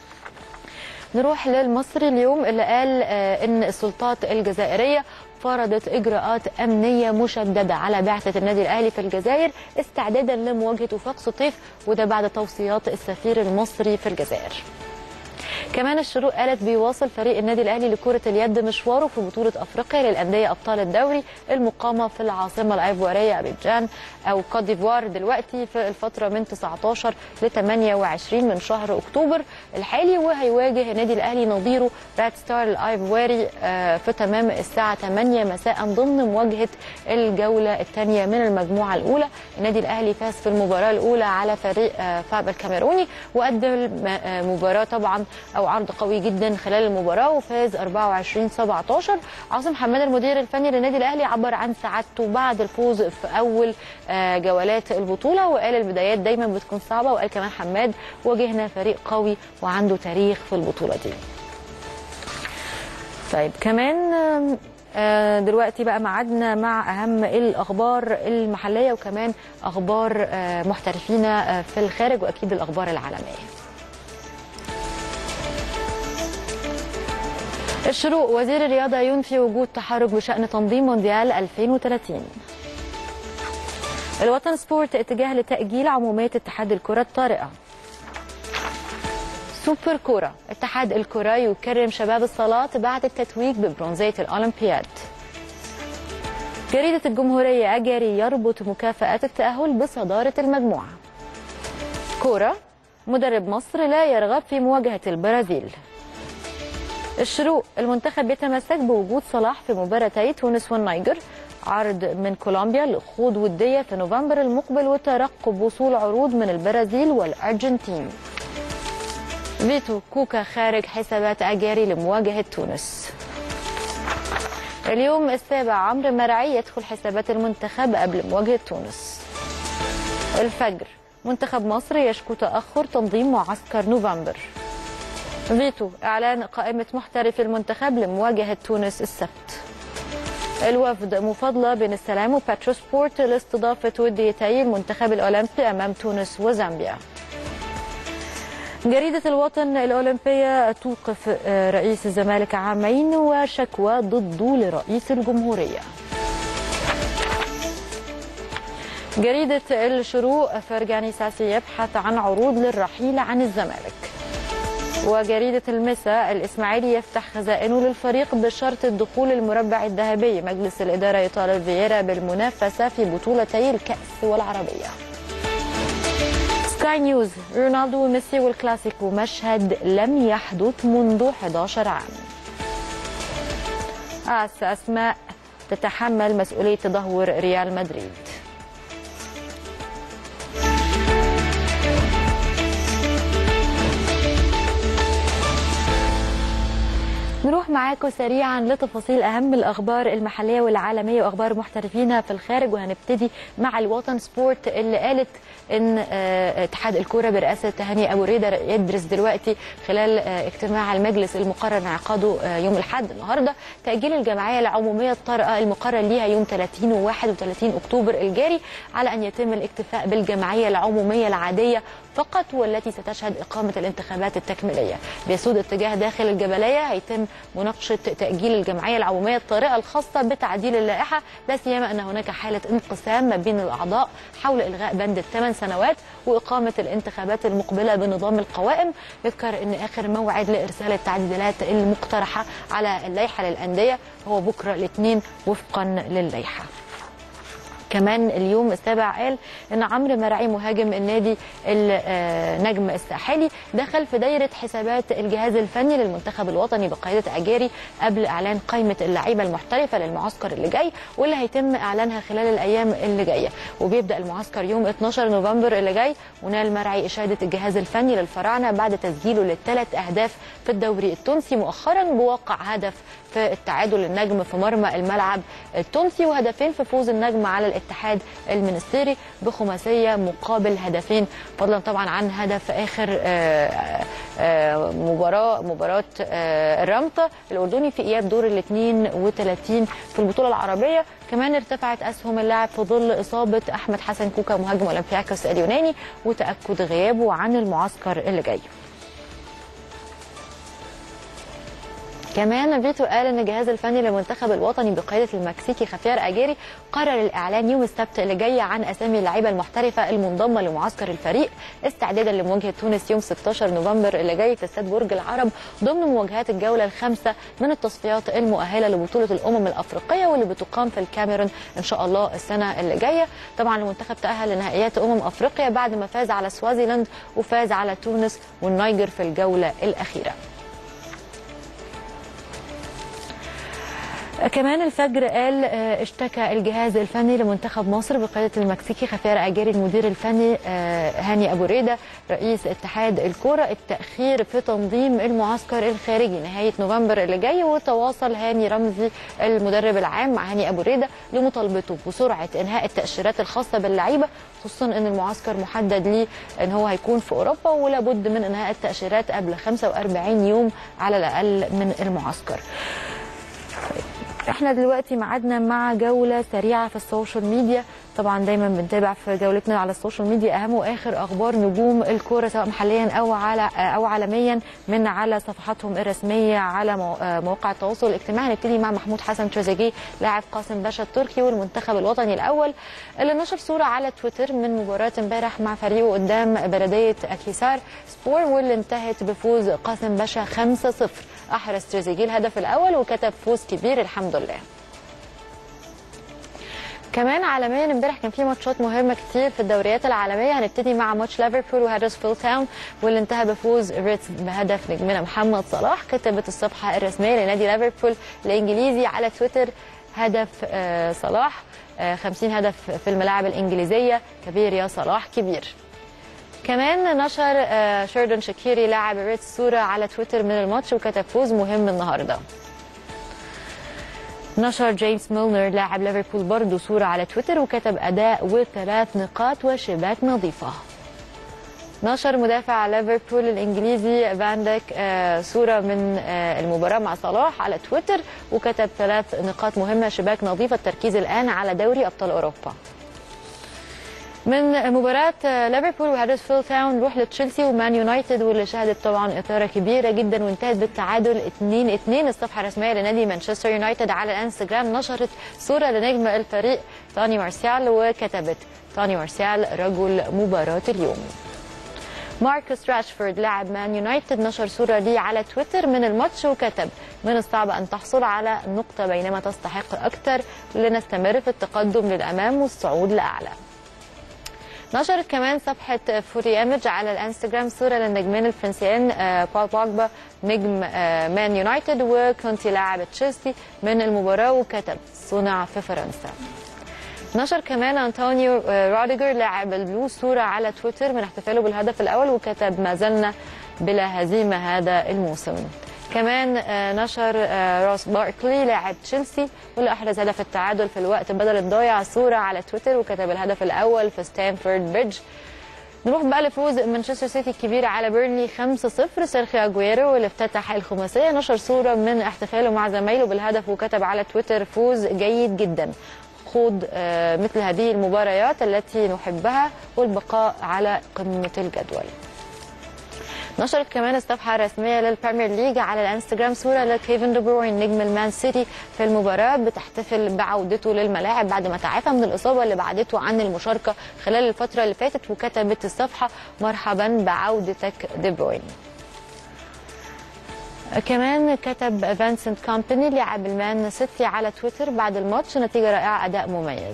نروح للمصري اليوم اللي قال ان السلطات الجزائريه فرضت اجراءات امنيه مشدده على بعثه النادي الاهلي في الجزائر استعدادا لمواجهه وفاق سطيف، وده بعد توصيات السفير المصري في الجزائر. كمان الشروق قالت بيواصل فريق النادي الاهلي لكره اليد مشواره في بطوله افريقيا للانديه ابطال الدوري المقامه في العاصمه الايفواريه ابيجان او كوت ديفوار دلوقتي في الفتره من تسعتاشر ل ثمانية وعشرين من شهر اكتوبر الحالي، وهيواجه النادي الاهلي نظيره راد ستار الايفواري في تمام الساعه ثمانية مساء ضمن مواجهه الجوله الثانيه من المجموعه الاولى. النادي الاهلي فاز في المباراه الاولى على فريق فاب الكاميروني وقدم مباراه طبعا او عرض قوي جدا خلال المباراه وفاز أربعة وعشرين سبعتاشر. عاصم حماد المدير الفني للنادي الاهلي عبر عن سعادته بعد الفوز في اول جولات البطوله، وقال البدايات دايما بتكون صعبه، وقال كمان حماد واجهنا فريق قوي وعنده تاريخ في البطوله دي. طيب كمان دلوقتي بقى معادنا مع اهم الاخبار المحليه وكمان اخبار محترفين في الخارج واكيد الاخبار العالميه. الشروق وزير الرياضه ينفي وجود تحرك بشان تنظيم مونديال ألفين وثلاثين. الوطن سبورت اتجاه لتاجيل عموميه اتحاد الكره الطارئه. سوبر كوره اتحاد الكره يكرم شباب الصالات بعد التتويج ببرونزيه الاولمبياد. جريده الجمهوريه اجاري يربط مكافآت التاهل بصداره المجموعه. كوره مدرب مصر لا يرغب في مواجهه البرازيل. الشروق المنتخب يتمسك بوجود صلاح في مباراتي تونس والنيجر. عرض من كولومبيا لخوض وديه في نوفمبر المقبل وترقب وصول عروض من البرازيل والارجنتين. فيتو كوكا خارج حسابات اجاري لمواجهه تونس. اليوم السابع عمرو مرعي يدخل حسابات المنتخب قبل مواجهه تونس. الفجر منتخب مصر يشكو تاخر تنظيم معسكر نوفمبر. فيتو اعلان قائمه محترف المنتخب لمواجهه تونس السبت. الوفد مفاضله بين السلام وباترو سبورت لاستضافه وديتي المنتخب الاولمبي امام تونس وزامبيا. جريدة الوطن الأولمبية توقف رئيس الزمالك عامين وشكوى ضده لرئيس الجمهورية. جريدة الشروق فرجاني ساسي يبحث عن عروض للرحيل عن الزمالك. وجريدة المساء الإسماعيلي يفتح خزائنه للفريق بشرط الدخول المربع الذهبي. مجلس الإدارة يطالب فييرا بالمنافسة في بطولتي الكأس والعربية. سكاي نيوز رونالدو وميسي والكلاسيكو مشهد لم يحدث منذ إحدى عشر عام. آس أسماء تتحمل مسؤولية تدهور ريال مدريد. نروح معاكم سريعا لتفاصيل اهم الاخبار المحليه والعالميه واخبار محترفين في الخارج، وهنبتدي مع الوطن سبورت اللي قالت ان اتحاد الكوره برئاسه هاني ابو ريده يدرس دلوقتي خلال اجتماع المجلس المقرر انعقاده يوم الاحد النهارده تاجيل الجمعيه العموميه الطارئه المقرر ليها يوم ثلاثين وواحد وثلاثين اكتوبر الجاري على ان يتم الاكتفاء بالجمعيه العموميه العاديه فقط والتي ستشهد اقامه الانتخابات التكميليه. بيسود اتجاه داخل الجبليه هيتم مناقشه تاجيل الجمعيه العموميه الطارئه الخاصه بتعديل اللائحه، لا سيما ان هناك حاله انقسام ما بين الاعضاء حول الغاء بند الثمان سنوات واقامه الانتخابات المقبله بنظام القوائم. يذكر ان اخر موعد لارسال التعديلات المقترحه على اللائحه للانديه هو بكره الاثنين وفقا للائحه. كمان اليوم السابع قال ان عمرو مرعي مهاجم النادي النجم الساحلي دخل في دايره حسابات الجهاز الفني للمنتخب الوطني بقياده اجاري قبل اعلان قائمه اللعيبه المحترفه للمعسكر اللي جاي واللي هيتم اعلانها خلال الايام اللي جايه، وبيبدا المعسكر يوم اتناشر نوفمبر اللي جاي. ونال مرعي اشاده الجهاز الفني للفراعنه بعد تسجيله للثلاث اهداف في الدوري التونسي مؤخرا بواقع هدف في التعادل النجم في مرمى الملعب التونسي وهدفين في فوز النجم على الاتحاد المنستيري بخماسيه مقابل هدفين، فضلا طبعا عن هدف اخر آآ آآ مباراه مباراه الرمطه الاردني في اياب دور ال اثنين وثلاثين في البطوله العربيه. كمان ارتفعت اسهم اللاعب في ظل اصابه احمد حسن كوكا مهاجم اولمبياكوس اليوناني وتاكد غيابه عن المعسكر اللي جاي. كمان فيتو قال ان الجهاز الفني للمنتخب الوطني بقياده المكسيكي خافير اجاري قرر الاعلان يوم السبت اللي جاي عن اسامي اللعيبه المحترفه المنضمه لمعسكر الفريق استعدادا لمواجهه تونس يوم ستاشر نوفمبر اللي جاي في استاد برج العرب ضمن مواجهات الجوله الخامسه من التصفيات المؤهله لبطوله الامم الافريقيه واللي بتقام في الكاميرون ان شاء الله السنه اللي جايه. طبعا المنتخب تاهل لنهائيات امم افريقيا بعد ما فاز على سوازيلاند وفاز على تونس والنيجر في الجوله الاخيره. كمان الفجر قال اشتكى الجهاز الفني لمنتخب مصر بقيادة المكسيكي خفير أجاري المدير الفني هاني أبو ريدة رئيس اتحاد الكرة التأخير في تنظيم المعسكر الخارجي نهاية نوفمبر اللي جاي. وتواصل هاني رمزي المدرب العام مع هاني أبو ريدة لمطالبته بسرعة إنهاء التأشيرات الخاصة باللعيبة، خصوصا ان المعسكر محدد ليه ان هو هيكون في اوروبا ولا بد من انهاء التأشيرات قبل خمسة وأربعين يوم على الاقل من المعسكر. احنا دلوقتي معادنا مع جولة سريعة في السوشيال ميديا. طبعا دايما بنتابع في جولتنا على السوشيال ميديا اهم واخر اخبار نجوم الكوره سواء محليا او على او عالميا من على صفحاتهم الرسميه على مواقع التواصل الاجتماعي. نبتدي مع محمود حسن تريزيجيه لاعب قاسم باشا التركي والمنتخب الوطني الاول اللي نشر صوره على تويتر من مباراه امبارح مع فريقه قدام بلديه اكيسار سبور واللي انتهت بفوز قاسم باشا خمسة صفر. احرز تريزيجيه الهدف الاول وكتب فوز كبير الحمد لله. كمان عالميا امبارح كان في ماتشات مهمه كتير في الدوريات العالميه. هنبتدي مع ماتش ليفربول وهدرسفيلد تاون واللي انتهى بفوز ريدز بهدف نجمنا محمد صلاح. كتبت الصفحه الرسميه لنادي ليفربول الانجليزي على تويتر هدف آه صلاح آه خمسين هدف في الملاعب الانجليزيه، كبير يا صلاح كبير. كمان نشر آه شيردن شاكيري لاعب ريدز صوره على تويتر من الماتش وكتب فوز مهم النهارده. نشر جيمس ميلنر لاعب ليفربول برضه صورة على تويتر وكتب أداء وثلاث نقاط وشباك نظيفة. نشر مدافع ليفربول الإنجليزي فان دايك آه صورة من آه المباراة مع صلاح على تويتر وكتب ثلاث نقاط مهمة شباك نظيفة. التركيز الآن على دوري أبطال أوروبا. من مباراة ليفربول وهدرسفيلد تاون نروح لتشيلسي ومان يونايتد واللي شهدت طبعا إثارة كبيرة جدا وانتهت بالتعادل اتنين اتنين. الصفحة الرسمية لنادي مانشستر يونايتد على الانستجرام نشرت صورة لنجم الفريق توني مارسيال وكتبت توني مارسيال رجل مباراة اليوم. ماركوس راشفورد لاعب مان يونايتد نشر صورة ليه على تويتر من الماتش وكتب من الصعب أن تحصل على نقطة بينما تستحق أكثر لنستمر في التقدم للأمام والصعود لأعلى. نشرت كمان صفحة فوري ايمج على الانستجرام صورة للنجمين الفرنسيين بول بوجبا نجم مان يونايتد وكونتي لاعب تشيلسي من المباراة وكتب صنع في فرنسا. نشر كمان أنطونيو روديجر لاعب البلوز صورة على تويتر من احتفاله بالهدف الأول وكتب ما زلنا بلا هزيمة هذا الموسم. كمان نشر روس باركلي لاعب تشيلسي واللي احرز هدف التعادل في الوقت بدل الضايع صوره على تويتر وكتب الهدف الاول في ستانفورد بريدج. نروح بقى لفوز مانشستر سيتي الكبير على بيرنلي خمسة صفر. سيرخيو اجويرو واللي افتتح الخماسيه نشر صوره من احتفاله مع زمايله بالهدف وكتب على تويتر فوز جيد جدا. خوض مثل هذه المباريات التي نحبها والبقاء على قمه الجدول. نشرت كمان الصفحة الرسمية للبريمير ليج على الانستجرام صورة لكيفن دي بروين نجم المان سيتي في المباراة بتحتفل بعودته للملاعب بعد ما تعافى من الإصابة اللي بعدته عن المشاركة خلال الفترة اللي فاتت وكتبت الصفحة مرحبا بعودتك دي بروين. كمان كتب فانسنت كومباني لاعب المان سيتي على تويتر بعد الماتش نتيجة رائعة أداء مميز.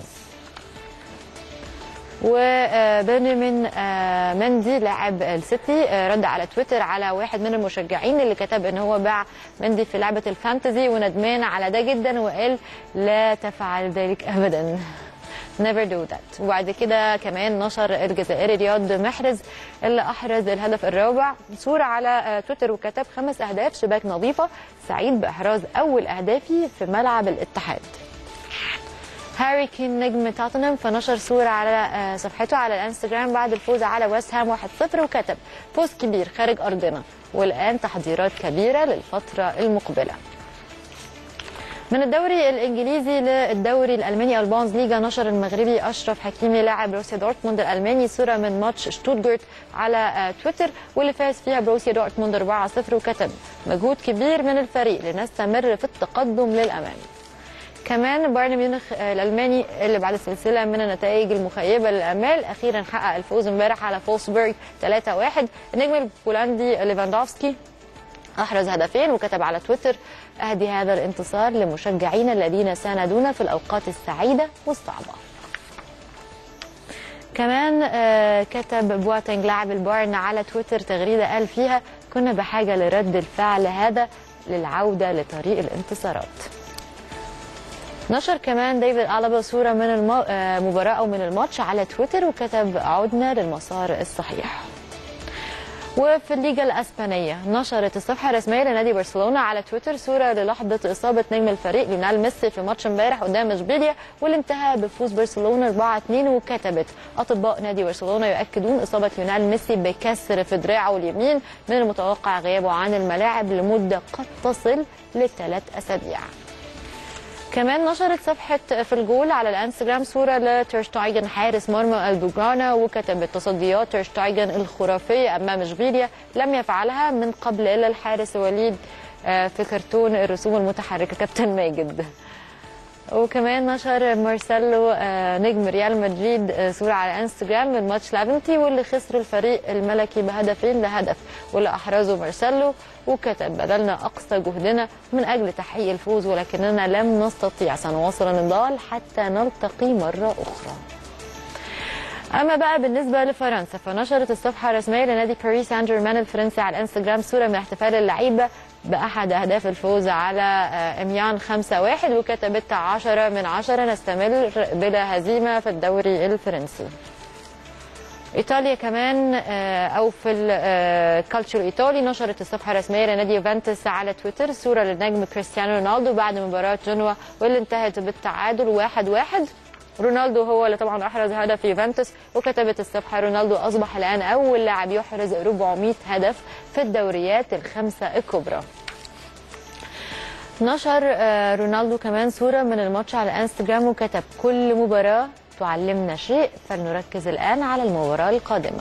وبنيامين مندي لاعب السيتي رد على تويتر على واحد من المشجعين اللي كتب ان هو باع مندي في لعبه الفانتزي وندمان على ده جدا وقال لا تفعل ذلك ابدا never do that. وبعد كده كمان نشر الجزائري رياض محرز اللي احرز الهدف الرابع صوره على تويتر وكتب خمس اهداف شباك نظيفه سعيد باحراز اول اهدافي في ملعب الاتحاد. هاري كين نجم توتنهام فنشر صورة على صفحته على الانستجرام بعد الفوز على ويست هام واحد صفر وكتب فوز كبير خارج أرضنا والآن تحضيرات كبيرة للفترة المقبلة. من الدوري الإنجليزي للدوري الألماني البونز ليجا نشر المغربي أشرف حكيمي لاعب بروسيا دورتموند الألماني صورة من ماتش شتوتغارت على تويتر واللي فاز فيها بروسيا دورتموند أربعة صفر وكتب مجهود كبير من الفريق لنستمر في التقدم للأمام. كمان بايرن ميونخ الالماني اللي بعد سلسله من النتائج المخيبه للامال اخيرا حقق الفوز امبارح على فولسبورغ ثلاثة واحد. النجم البولندي ليفاندوفسكي احرز هدفين وكتب على تويتر اهدي هذا الانتصار لمشجعين الذين ساندونا في الاوقات السعيده والصعبه. كمان كتب بواتينج لاعب البايرن على تويتر تغريده قال فيها كنا بحاجه لرد الفعل هذا للعوده لطريق الانتصارات. نشر كمان ديفيد ألابا صورة من المباراة أو من الماتش على تويتر وكتب عدنا للمسار الصحيح. وفي الليجا الاسبانيه نشرت الصفحه الرسميه لنادي برشلونه على تويتر صوره للحظه اصابه نجم الفريق ليونيل ميسي في ماتش امبارح قدام اشبيليا واللي انتهى بفوز برشلونه أربعة اثنين، وكتبت اطباء نادي برشلونه يؤكدون اصابه ليونيل ميسي بكسر في دراعه اليمين من المتوقع غيابه عن الملاعب لمده قد تصل لثلاث اسابيع. كمان نشرت صفحة في الجول على الانستجرام صورة لتيرشتايجن حارس مرمى البوغرانا وكتبت تصديات تيرشتايجن الخرافية أمام اشبيليا لم يفعلها من قبل إلا الحارس وليد في كرتون الرسوم المتحركة كابتن ماجد. وكمان نشر مارسيلو نجم ريال مدريد صورة على انستجرام من ماتش لافنتي واللي خسر الفريق الملكي بهدفين لهدف واللي أحرزه مارسيلو، وكتب بذلنا أقصى جهدنا من أجل تحقيق الفوز ولكننا لم نستطيع، سنواصل النضال حتى نلتقي مرة أخرى. أما بقى بالنسبة لفرنسا فنشرت الصفحة الرسمية لنادي باريس سان جيرمان الفرنسي على الانستجرام صورة من احتفال اللعيبة بأحد أهداف الفوز على إميان خمسة واحد وكتبت عشرة من عشرة نستمر بلا هزيمة في الدوري الفرنسي. إيطاليا كمان أو في الكالتشر الإيطالي نشرت الصفحة الرسمية لنادي يوفنتوس على تويتر صورة للنجم كريستيانو رونالدو بعد مباراة جنوا واللي انتهت بالتعادل واحد واحد. رونالدو هو اللي طبعا أحرز هدف يوفنتوس، وكتبت الصفحة رونالدو أصبح الآن أول لاعب يحرز أربعمائة هدف في الدوريات الخمسة الكبرى. نشر رونالدو كمان صورة من الماتش على انستجرام وكتب كل مباراة تعلمنا شيء فلنركز الآن على المباراة القادمة.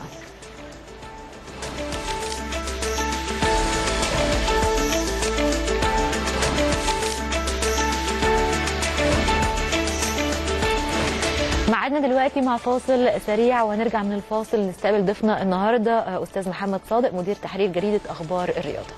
معادنا دلوقتي مع فاصل سريع وهنرجع من الفاصل نستقبل ضيفنا النهارده استاذ محمد صادق مدير تحرير جريده اخبار الرياضه.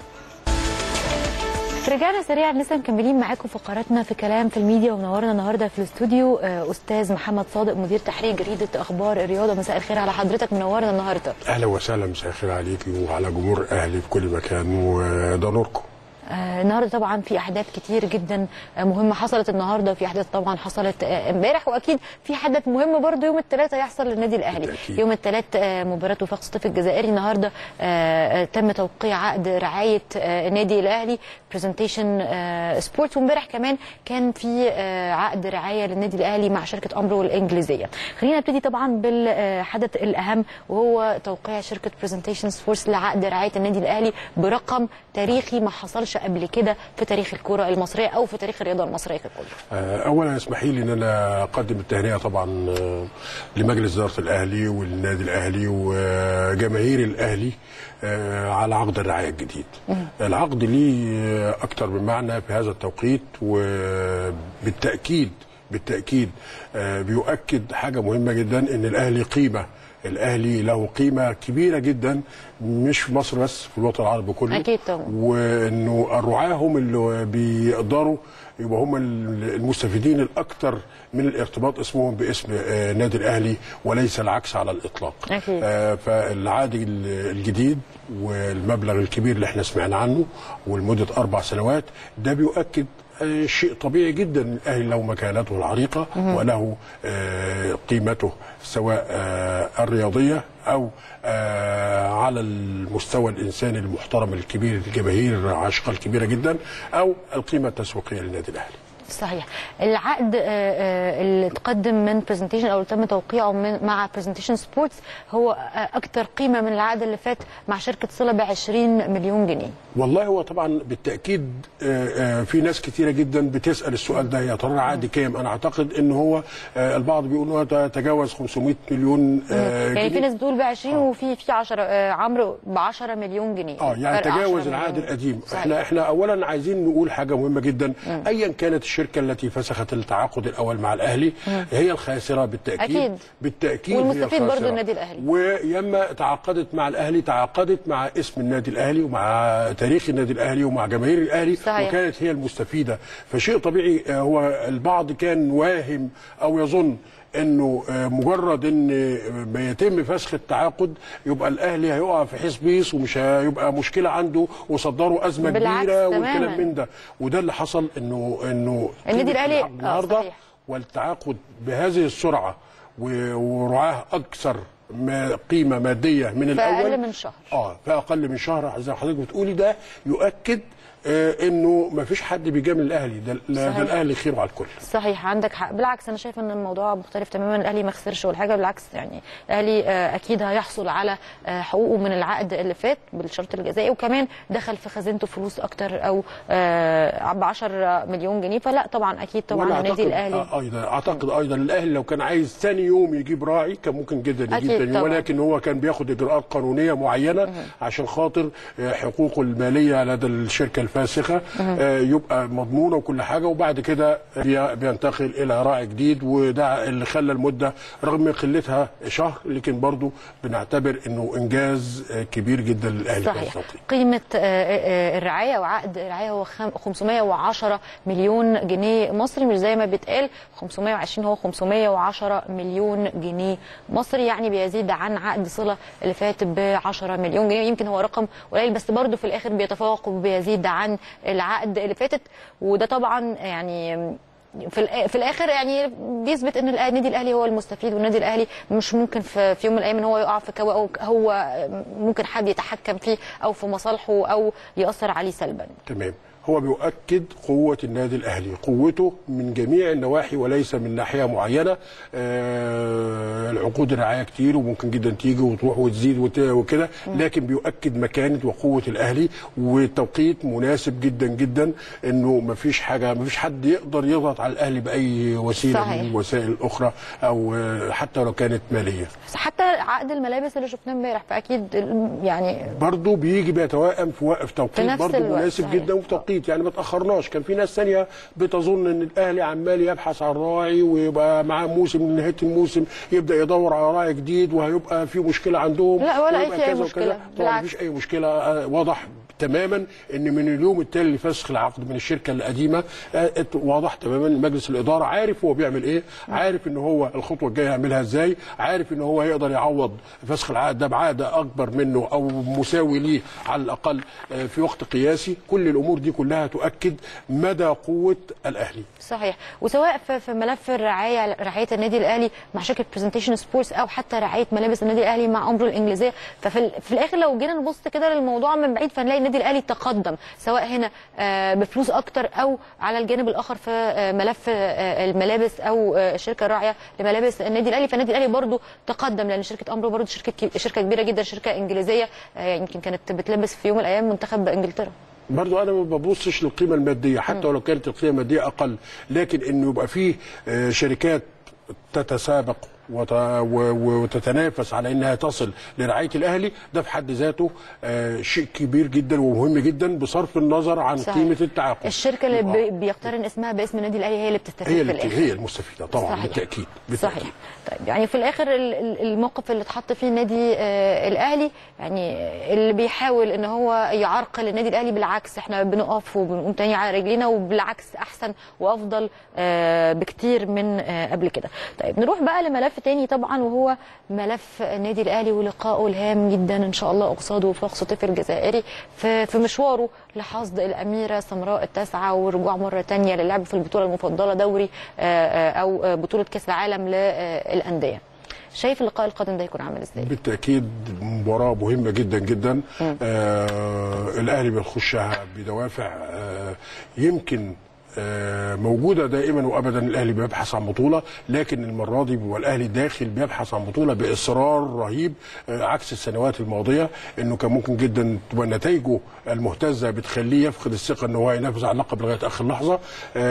رجعنا سريعا لسه مكملين معاكم فقراتنا في كلام في الميديا ومنورنا النهارده في الاستوديو استاذ محمد صادق مدير تحرير جريده اخبار الرياضه. مساء الخير على حضرتك، منورنا النهارده. اهلا وسهلا، مساء الخير عليكي وعلى جمهور اهلي في كل مكان وده نوركم. آه النهارده طبعا في احداث كتير جدا مهمه حصلت النهارده، وفي احداث طبعا حصلت امبارح، واكيد في حدث مهم برضه يوم الثلاثاء يحصل للنادي الاهلي. بالتأكيد. يوم الثلاث آه مباراه وفاق سطيف الجزائري النهارده آه تم توقيع عقد رعايه آه النادي الاهلي برزنتيشن آه سبورتس، وامبارح كمان كان في آه عقد رعايه للنادي الاهلي مع شركه امرو الانجليزيه. خلينا نبتدي طبعا بالحدث الاهم وهو توقيع شركه برزنتيشن سبورتس لعقد رعايه النادي الاهلي برقم تاريخي ما حصلش قبل كده في تاريخ الكره المصريه او في تاريخ الرياضه المصريه ككل. اولا اسمحي لي ان انا اقدم التهنئه طبعا لمجلس اداره الاهلي والنادي الاهلي وجماهير الاهلي على عقد الرعايه الجديد. العقد ليه اكثر من معنى في هذا التوقيت، وبالتاكيد بالتاكيد بيؤكد حاجه مهمه جدا، ان الاهلي قيمه، الاهلي له قيمه كبيره جدا مش في مصر بس، في الوطن العربي كله. اكيد طبعا. وانه الرعاه هم اللي بيقدروا يبقى هم المستفيدين الاكثر من الارتباط اسمهم باسم النادي الاهلي وليس العكس على الاطلاق. اكيد. آه فالعقد الجديد والمبلغ الكبير اللي احنا سمعنا عنه ولمده اربع سنوات ده بيؤكد شيء طبيعي جدا، الاهلي له مكانته العريقه وله قيمته سواء الرياضيه او على المستوى الانساني المحترم الكبير، الجماهير العاشقه الكبيره جدا، او القيمه التسويقيه للنادي الاهلي. صحيح. العقد اللي تقدم من برزنتيشن او اللي تم توقيعه من مع برزنتيشن سبورتس هو اكثر قيمه من العقد اللي فات مع شركه صله ب عشرين مليون جنيه. والله هو طبعا بالتاكيد في ناس كثيره جدا بتسال السؤال ده، يا ترى العقد كام؟ انا اعتقد ان هو البعض بيقول هو تجاوز خمسمائة مليون جنيه. يعني في ناس بتقول ب عشرين آه. وفي في عشرة عمرو ب عشرة مليون جنيه. اه يعني تجاوز العقد القديم. صحيح. احنا احنا اولا عايزين نقول حاجه مهمه جدا، ايا كانت الشركه التي فسخت التعاقد الاول مع الاهلي هي الخاسره بالتاكيد. اكيد. بالتاكيد والمستفيد برضه النادي الاهلي. ويما تعاقدت مع الاهلي تعاقدت مع اسم النادي الاهلي ومع تاريخ النادي الاهلي ومع جماهير الاهلي. صحيح. وكانت هي المستفيده، فشيء طبيعي. هو البعض كان واهم او يظن انه مجرد ان ما يتم فسخ التعاقد يبقى الاهلي هيقع في حيث بيس ومش هيبقى مشكله عنده وصدروا ازمه كبيره والكلام من ده. وده اللي حصل انه انه النادي الاهلي النهارده والتعاقد بهذه السرعه ورعاه اكثر ما قيمه ماديه من الاول في اقل من شهر. اه في اقل من شهر زي ما حضرتك بتقولي. ده يؤكد آه انه ما فيش حد بيجامل الاهلي، ده, ده الاهلي خيره على الكل. صحيح، عندك حق. بالعكس انا شايفه ان الموضوع مختلف تماما. الاهلي ما خسرش ولا حاجه، بالعكس يعني الاهلي آه اكيد هيحصل على آه حقوقه من العقد اللي فات بالشرط الجزائي، وكمان دخل في خزينته فلوس اكتر او آه ب عشرة مليون جنيه. فلا طبعا اكيد طبعا النادي الاهلي ايضا اعتقد ايضا الاهلي لو كان عايز ثاني يوم يجيب راعي كان ممكن جدا يجيب ثاني يوم، ولكن هو كان بياخد اجراءات قانونيه معينه مم. عشان خاطر حقوقه الماليه لدى الشركه الفاسخه آه يبقى مضمونه وكل حاجه، وبعد كده بينتقل الى راعي جديد. وده اللي خلى المده رغم قلتها شهر لكن برضو بنعتبر انه انجاز كبير جدا للاهلي. صحيح. قيمه الرعايه وعقد الرعايه هو خمسمائة وعشرة مليون جنيه مصري، مش زي ما بيتقال خمسمائة وعشرين، هو خمسمائة وعشرة مليون جنيه مصري، يعني بيزيد عن عقد صله اللي فات ب عشرة مليون جنيه. يمكن هو رقم قليل بس برضو في الاخر بيتفوق وبيزيد عن العقد اللي فاتت. وده طبعا يعني في في الاخر يعني بيثبت ان النادي الاهلي هو المستفيد، والنادي الاهلي مش ممكن في, في يوم من الايام ان هو يقع في كوا او هو ممكن حد يتحكم فيه او في مصالحه او ياثر عليه سلبا. تمام. هو بيؤكد قوة النادي الأهلي، قوته من جميع النواحي وليس من ناحية معينة. آه العقود الرعاية كتير وممكن جدا تيجي وتروح وتزيد وكده، لكن بيؤكد مكانة وقوة الأهلي وتوقيت مناسب جدا جدا، إنه مفيش حاجة مفيش حد يقدر يضغط على الأهلي بأي وسيلة صحيح. من الوسائل الأخرى أو حتى لو كانت مالية. حتى عقد الملابس اللي شفناه امبارح فأكيد يعني برضه بيجي بيتوائم في وقف توقيت برضه مناسب صحيح. جدا وفي توقيت يعني ما تاخرناش. كان في ناس ثانيه بتظن ان الاهلي عمال يبحث عن راعي ويبقى معاه موسم من نهايه الموسم يبدا يدور على راعي جديد وهيبقى في مشكله عندهم. لا ولا اي كذا مشكله طبعا مفيش اي مشكله. واضح تماما ان من اليوم التالي لفسخ العقد من الشركه القديمه واضح تماما مجلس الاداره عارف هو بيعمل ايه، عارف ان هو الخطوه الجايه هيعملها ازاي، عارف ان هو هيقدر يعوض فسخ العقد ده بعقد اكبر منه او مساوي ليه على الاقل في وقت قياسي. كل الامور دي كلها تؤكد مدى قوه الاهلي. صحيح. وسواء في ملف الرعايه رعايه النادي الاهلي مع شركه برزنتيشن سبورتس او حتى رعايه ملابس النادي الاهلي مع امبرو الانجليزيه، ففي في الاخر لو جينا نبص كده للموضوع من بعيد فنلاقي النادي الاهلي تقدم سواء هنا بفلوس اكتر او على الجانب الاخر في ملف الملابس او الشركه الراعيه لملابس النادي الاهلي. فالنادي الاهلي برضو تقدم لان شركه امبرو برضو شركه شركه كبيره جدا، شركه انجليزيه يمكن كانت بتلبس في يوم من الايام منتخب انجلترا. برضو انا ما ببصش للقيمه الماديه حتى ولو كانت القيمه الماديه اقل، لكن انه يبقى فيه شركات تتسابق وتتنافس على انها تصل لرعايه الاهلي، ده في حد ذاته شيء كبير جدا ومهم جدا بصرف النظر عن صحيح. قيمه التعاقد. الشركه اللي آه. بيقترن اسمها باسم النادي الاهلي هي اللي بتستفيد هي في الاخر، هي المستفيده طبعا. صحيح. بالتاكيد. بالتاكيد صحيح. طيب يعني في الاخر الموقف اللي اتحط فيه النادي الاهلي يعني اللي بيحاول ان هو يعرقل النادي الاهلي، بالعكس احنا بنقف وبنقوم تاني على رجلينا وبالعكس احسن وافضل بكتير من قبل كده. طيب نروح بقى لملف تاني طبعا وهو ملف النادي الاهلي ولقائه الهام جدا ان شاء الله قصاده وفاق سطيف الجزائري في في مشواره لحصد الاميره سمراء التاسعه والرجوع مره ثانيه للعب في البطوله المفضله دوري او بطوله كاس العالم للانديه. شايف اللقاء القادم ده يكون عامل ازاي؟ بالتاكيد مباراه مهمه جدا جدا. آه الاهلي بيخشها بدوافع آه يمكن موجوده دائما وابدا. الاهلي بيبحث عن بطوله، لكن المره دي هو الاهلي داخل بيبحث عن بطوله باصرار رهيب عكس السنوات الماضيه انه كان ممكن جدا تبقى نتائجه المهتزه بتخليه يفقد الثقه ان هو ينافس على اللقب لغايه اخر لحظه.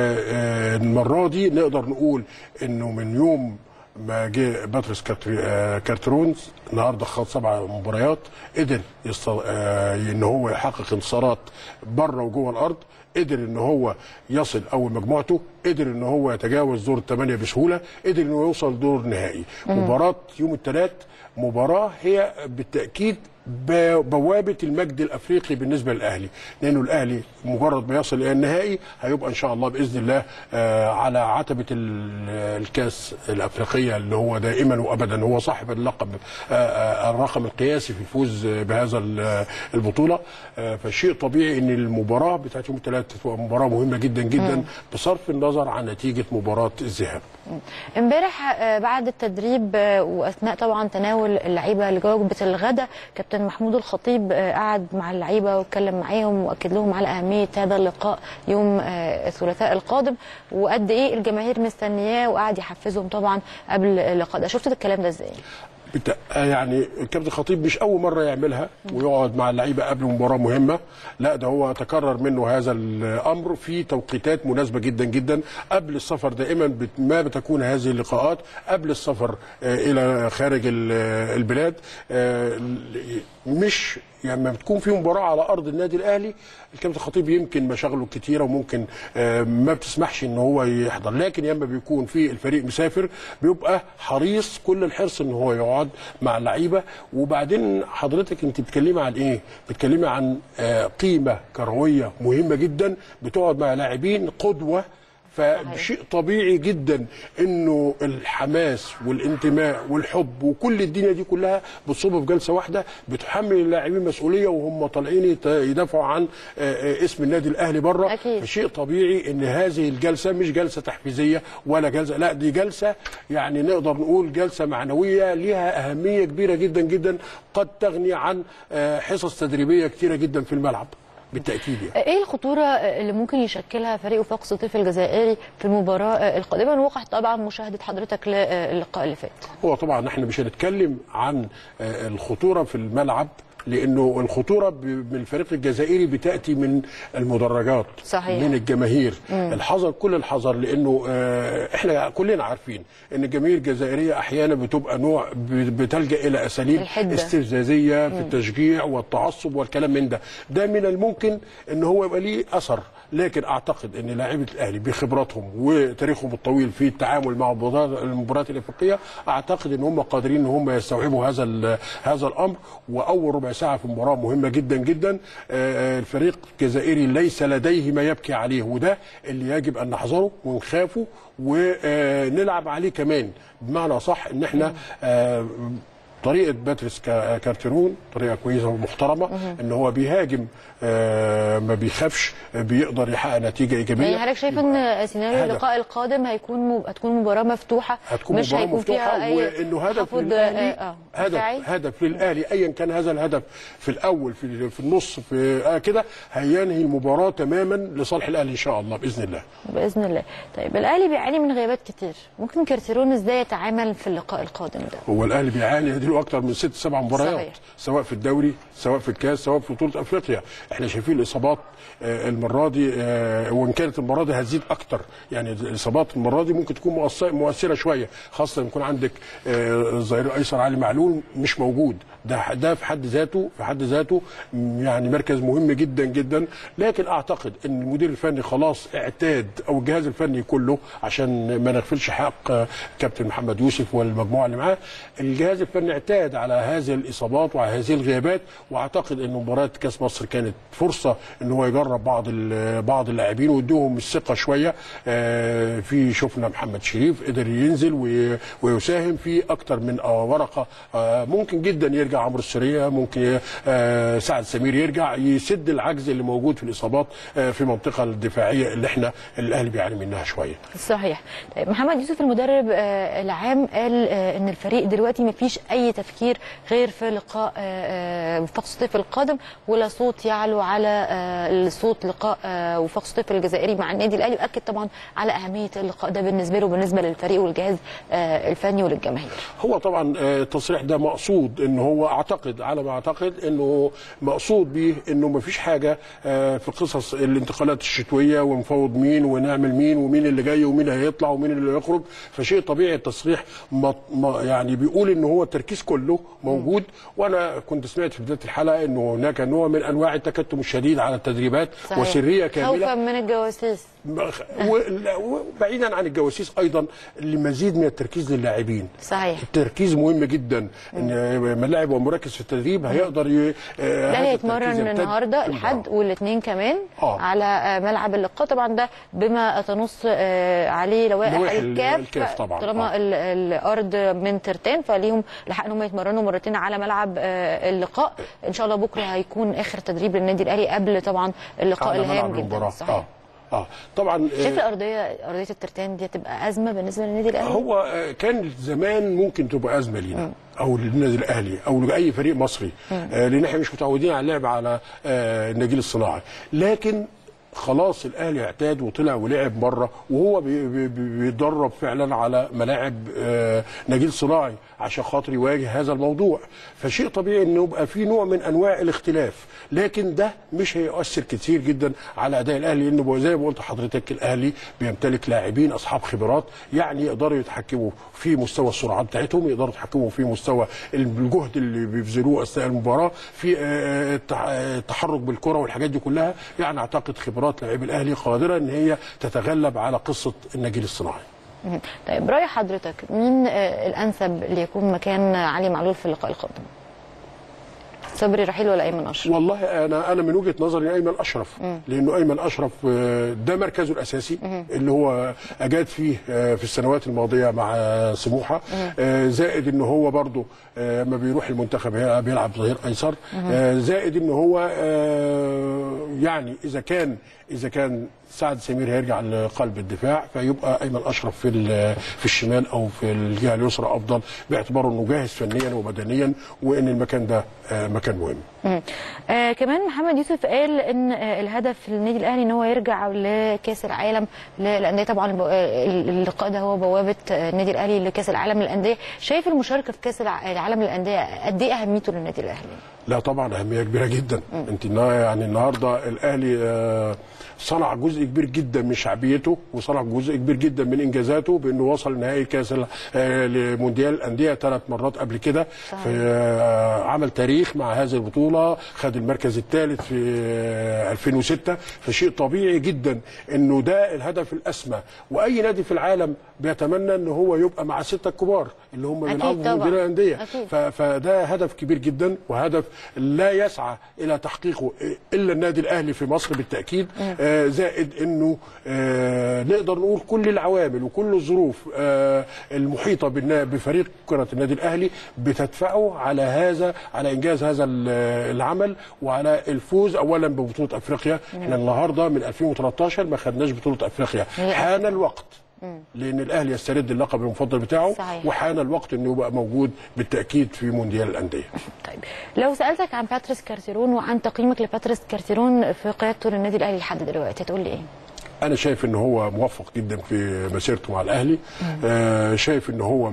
المره دي نقدر نقول انه من يوم ما جه باتريس كارترونز النهارده خد سبع مباريات قدر ان هو يحقق انتصارات بره وجوه الارض، قدر ان هو يصل اول مجموعته، قدر ان هو يتجاوز دور الثمانيه بسهوله، قدر انه يوصل دور نهائي. مباراه يوم الثلاث مباراه هي بالتاكيد بوابه المجد الافريقي بالنسبه للاهلي، لانه الاهلي مجرد ما يصل الى النهائي هيبقى ان شاء الله باذن الله على عتبه الكاس الافريقيه اللي هو دائما وابدا هو صاحب اللقب الرقم القياسي في الفوز بهذا البطوله. فشيء طبيعي ان المباراه بتاعت يوم الثلاث تبقى مباراه مهمه جدا جدا بصرف النظر عن نتيجه مباراه الذهاب. امبارح بعد التدريب واثناء طبعا تناول اللعيبه لوجبه الغداء، كابتن محمود الخطيب قعد مع اللعيبه واتكلم معاهم واكد لهم على اهميه هذا اللقاء يوم الثلاثاء القادم وقد ايه الجماهير مستنياه، وقعد يحفزهم طبعا قبل اللقاء ده. شفت الكلام ده ازاي؟ يعني الكابتن الخطيب مش اول مره يعملها ويقعد مع اللعيبه قبل مباراه مهمه، لا ده هو تكرر منه هذا الامر في توقيتات مناسبه جدا جدا قبل السفر. دائما ما بتكون هذه اللقاءات قبل السفر الى خارج البلاد، مش يعني لما بتكون في مباراه على ارض النادي الاهلي الكابتن الخطيب يمكن مشاغله كتيره وممكن ما بتسمحش ان هو يحضر، لكن لما بيكون في الفريق مسافر بيبقى حريص كل الحرص ان هو يقعد مع اللعيبه. وبعدين حضرتك انت بتتكلمي عن ايه؟ بتتكلمي عن قيمه كرويه مهمه جدا، بتقعد مع لاعبين قدوه، فشيء طبيعي جدا انه الحماس والانتماء والحب وكل الدنيا دي كلها بتصب في جلسه واحده بتحمل اللاعبين مسؤوليه وهم طالعين يدافعوا عن اسم النادي الاهلي بره. فشيء طبيعي ان هذه الجلسه مش جلسه تحفيزيه ولا جلسه، لا دي جلسه يعني نقدر نقول جلسه معنويه ليها اهميه كبيره جدا جدا قد تغني عن حصص تدريبيه كثيره جدا في الملعب بالتأكيد. يعني ايه الخطورة اللي ممكن يشكلها فريق وفاق سطيف الجزائري في المباراة القادمة من واقع طبعا مشاهدة حضرتك للقاء اللي فات؟ هو طبعا احنا مش هنتكلم عن الخطورة في الملعب، لانه الخطوره من الفريق الجزائري بتاتي من المدرجات، صحيح، من الجماهير. مم. الحذر كل الحذر، لانه احنا كلنا عارفين ان الجماهير الجزائريه احيانا بتبقى نوع بتلجا الى اساليب استفزازيه في التشجيع والتعصب والكلام من ده. ده من الممكن ان هو يبقى ليه اثر، لكن اعتقد ان لاعيبه الاهلي بخبراتهم وتاريخهم الطويل في التعامل مع المباريات الافريقيه اعتقد ان هم قادرين ان هم يستوعبوا هذا هذا الامر. واول ربع ساعه في مباراه مهمه جدا جدا. الفريق الجزائري ليس لديه ما يبكي عليه، وده اللي يجب ان نحذره ونخافه ونلعب عليه كمان، بمعنى صح ان احنا طريقه باتريس كارتيرون طريقه كويسه ومحترمه، ان هو بيهاجم آه ما بيخافش، بيقدر يحقق نتيجه ايجابيه. يعني حضرتك شايف ان سيناريو اللقاء القادم هيكون م... هتكون مباراه مفتوحه، هتكون مش مباراة هيكون مفتوحة فيها اي وانه هدف للاهلي آه هدف هدف للاهلي ايا كان هذا الهدف في الاول في في النص في آه كده هينهي المباراه تماما لصالح الاهلي ان شاء الله باذن الله. باذن الله. طيب الاهلي بيعاني من غيابات كتير، ممكن كارتيرون ازاي يتعامل في اللقاء القادم ده؟ هو الاهلي بيعاني له اكتر من ست سبع مباريات، صحيح، سواء في الدوري سواء في الكاس سواء في بطوله افريقيا. احنا شايفين الاصابات المره دي، وان كانت المره دي هتزيد اكتر، يعني الاصابات المره دي ممكن تكون مؤثره شويه، خاصه يكون عندك الظهير الايسر علي معلول مش موجود. ده ده في حد ذاته في حد ذاته يعني مركز مهم جدا جدا. لكن اعتقد ان المدير الفني خلاص اعتاد، او الجهاز الفني كله، عشان ما نغفلش حق كابتن محمد يوسف والمجموعه اللي معاه، الجهاز الفني اعتاد على هذه الاصابات وعلى هذه الغيابات. واعتقد ان مباراه كاس مصر كانت فرصه ان هو يجرب بعض بعض اللاعبين ويديهم الثقه شويه. في شفنا محمد شريف قدر ينزل ويساهم في اكتر من ورقه. ممكن جدا يرجع عمرو السريه، ممكن سعد سمير يرجع يسد العجز اللي موجود في الاصابات في المنطقه الدفاعيه اللي احنا الاهلي بيعاني منها شويه. صحيح. طيب محمد يوسف المدرب العام قال ان الفريق دلوقتي ما فيش اي تفكير غير في لقاء وفاق سطيف القادم، ولا صوت يعلو على الصوت لقاء وفاق سطيف الجزائري مع النادي الاهلي، واكد طبعا على اهميه اللقاء ده بالنسبه له وبالنسبه للفريق والجهاز الفني وللجماهير. هو طبعا التصريح ده مقصود، ان هو اعتقد على ما اعتقد انه مقصود بيه انه ما فيش حاجه في قصص الانتقالات الشتويه ونفوض مين ونعمل مين ومين اللي جاي ومين هيطلع ومين اللي هيخرج. فشيء طبيعي التصريح يعني بيقول ان هو التركيز التركيز كله موجود. وانا كنت سمعت في بدايه الحلقه انه هناك نوع من انواع التكتم الشديد على التدريبات صحيح. وسريه كامله خوفا من الجواسيس، وبعيدا عن الجواسيس ايضا لمزيد من التركيز للاعبين. صحيح. التركيز مهم جدا، ان ملاعب ومركز في التدريب هيقدر ي... ده هيتمرن النهارده الحد والاثنين كمان آه. على ملعب اللقاء، طبعا ده بما تنص عليه لوائح الكاف طبعا طالما آه. الارض من ترتان فليهم الحق ان هم يتمرنوا مرتين على ملعب اللقاء. ان شاء الله بكره هيكون اخر تدريب للنادي الاهلي قبل طبعا اللقاء الهام جدا. صحيح. آه. اه طبعا. شايف الارضيه ارضيه الترتان دي هتبقى ازمه بالنسبه للنادي الاهلي؟ هو كان زمان ممكن تبقى ازمه لينا او للنادي الاهلي او لاي فريق مصري، آه لان احنا مش متعودين على اللعب على آه النجيل الصناعي، لكن خلاص الاهلي اعتاد وطلع ولعب مره وهو بيتدرب فعلا على ملاعب آه نجيل صناعي عشان خاطر يواجه هذا الموضوع. فشيء طبيعي انه يبقى في نوع من انواع الاختلاف، لكن ده مش هيؤثر كتير جدا على اداء الاهلي، لانه زي ما قلت حضرتك الاهلي بيمتلك لاعبين اصحاب خبرات، يعني يقدروا يتحكموا في مستوى السرعات بتاعتهم، يقدروا يتحكموا في مستوى الجهد اللي بيبذلوه اثناء المباراه، في التحرك بالكره والحاجات دي كلها. يعني اعتقد خبرات لاعبي الاهلي قادره ان هي تتغلب على قصه النجيل الصناعي. طيب راي حضرتك مين الانسب اللي يكون مكان علي معلول في اللقاء القادم؟ صبري رحيل ولا ايمن اشرف؟ والله انا انا من وجهه نظري ايمن اشرف، مم. لانه ايمن اشرف ده مركزه الاساسي، مم. اللي هو اجاد فيه في السنوات الماضيه مع سموحه، مم. زائد ان هو برضه ما بيروح المنتخب بيلعب ظهير ايسر، مم. زائد ان هو يعني اذا كان اذا كان سعد سمير هيرجع لقلب الدفاع فيبقى ايمن اشرف في في الشمال او في الجهه اليسرى افضل، باعتباره انه جاهز فنيا وبدنيا وان المكان ده مكان مهم. آه كمان محمد يوسف قال ان آه الهدف للنادي الاهلي ان هو يرجع لكاس العالم للانديه. طبعا اللقاء ده هو بوابه النادي الاهلي لكاس العالم للانديه. شايف المشاركه في كاس العالم للانديه قد ايه اهميته للنادي الاهلي؟ لا طبعا اهميه كبيره جدا. م. انت يعني النهارده الاهلي آه صنع جزء كبير جدا من شعبيته وصنع جزء كبير جدا من انجازاته بانه وصل نهائي كاس آه لمونديال الانديه ثلاث مرات قبل كده، في آه عمل تاريخ مع هذه البطوله، خد المركز الثالث في آه ألفين وستة. فشيء طبيعي جدا انه ده الهدف الاسمى، واي نادي في العالم بيتمنى ان هو يبقى مع السته الكبار اللي هم بيلعبوا في مونديال الانديه. فده هدف كبير جدا وهدف لا يسعى الى تحقيقه الا النادي الاهلي في مصر بالتاكيد. آه زائد انه آه نقدر نقول كل العوامل وكل الظروف آه المحيطه بفريق كره النادي الاهلي بتدفعه على هذا على انجاز هذا العمل وعلى الفوز اولا ببطوله افريقيا. احنا النهارده من ألفين وثلاثة عشر ما خدناش بطوله افريقيا. حان الوقت لان الاهلي يسترد اللقب المفضل بتاعه. صحيح. وحان الوقت انه يبقى موجود بالتاكيد في مونديال الانديه. طيب لو سالتك عن باتريس كارتيرون وعن تقييمك لباتريس كارتيرون في قيادته للنادي الاهلي لحد دلوقتي هتقول لي ايه؟ أنا شايف إن هو موفق جدا في مسيرته مع الأهلي. آه شايف إن هو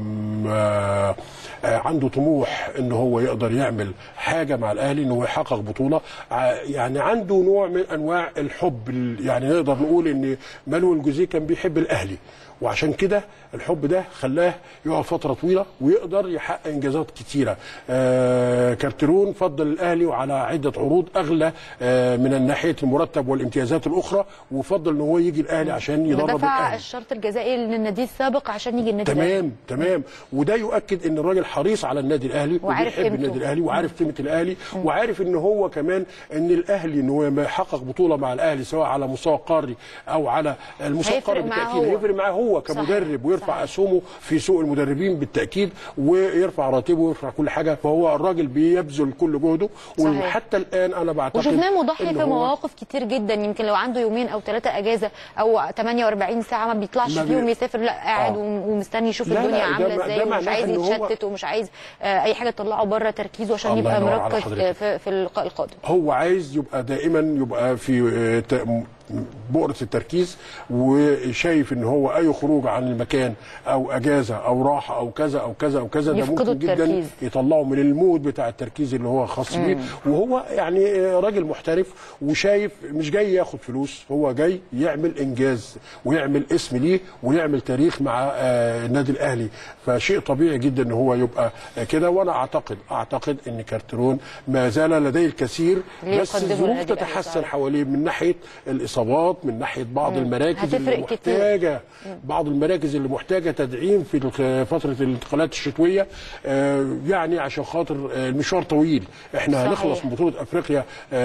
آه عنده طموح إن هو يقدر يعمل حاجة مع الأهلي، إن هو يحقق بطولة. يعني عنده نوع من أنواع الحب، يعني نقدر نقول إن مانويل جوزيه كان بيحب الأهلي، وعشان كده الحب ده خلاه يقعد فتره طويله ويقدر يحقق انجازات كتيره. آه كارتيرون فضل الاهلي وعلى عده عروض اغلى آه من ناحيه المرتب والامتيازات الاخرى، وفضل ان هو يجي الاهلي عشان يدرب الاهلي. دفع الشرط الجزائي للنادي السابق عشان يجي النادي تمام الاهلي. تمام وده يؤكد ان الراجل حريص على النادي الاهلي وبيحب النادي الاهلي وعارف قيمه الاهلي، مم. وعارف ان هو كمان ان الاهلي ان هو يحقق بطوله مع الاهلي سواء على مستوى قاري او على المستوى القاري بالتاكيد هيفرق معاه هو كمدرب ويرفع صحيح. اسهمه في سوق المدربين بالتاكيد ويرفع راتبه ويرفع كل حاجه. فهو الراجل بيبذل كل جهده وحتى الان انا بعتقد وشفناه مضحي في مواقف كتير جدا. يمكن لو عنده يومين او ثلاثه اجازه او ثمانية وأربعين ساعه ما بيطلعش ما فيهم يسافر، لا قاعد آه. ومستني يشوف لا الدنيا لا عامله ازاي ومش عايز يتشتت ومش عايز آه اي حاجه تطلعه بره تركيزه عشان يبقى مركز في, في اللقاء القادم. هو عايز يبقى دائما يبقى في بؤره التركيز، وشايف ان هو اي خروج عن المكان او اجازه او راحه او كذا او كذا او كذا ده ممكن جدا يطلعه من المود بتاع التركيز اللي هو خاص بيه. وهو يعني راجل محترف وشايف مش جاي ياخد فلوس، هو جاي يعمل انجاز ويعمل اسم ليه ويعمل تاريخ مع النادي الاهلي، فشيء طبيعي جدا ان هو يبقى كده. وانا اعتقد اعتقد ان كارتيرون ما زال لديه الكثير، بس الظروف تتحسن حواليه من ناحيه الاصابات، من ناحيه بعض مم. المراكز اللي محتاجه كتير. بعض المراكز اللي محتاجه تدعيم في فتره الانتقالات الشتويه، آه يعني عشان خاطر المشوار طويل. احنا صحيح. هنخلص من بطوله افريقيا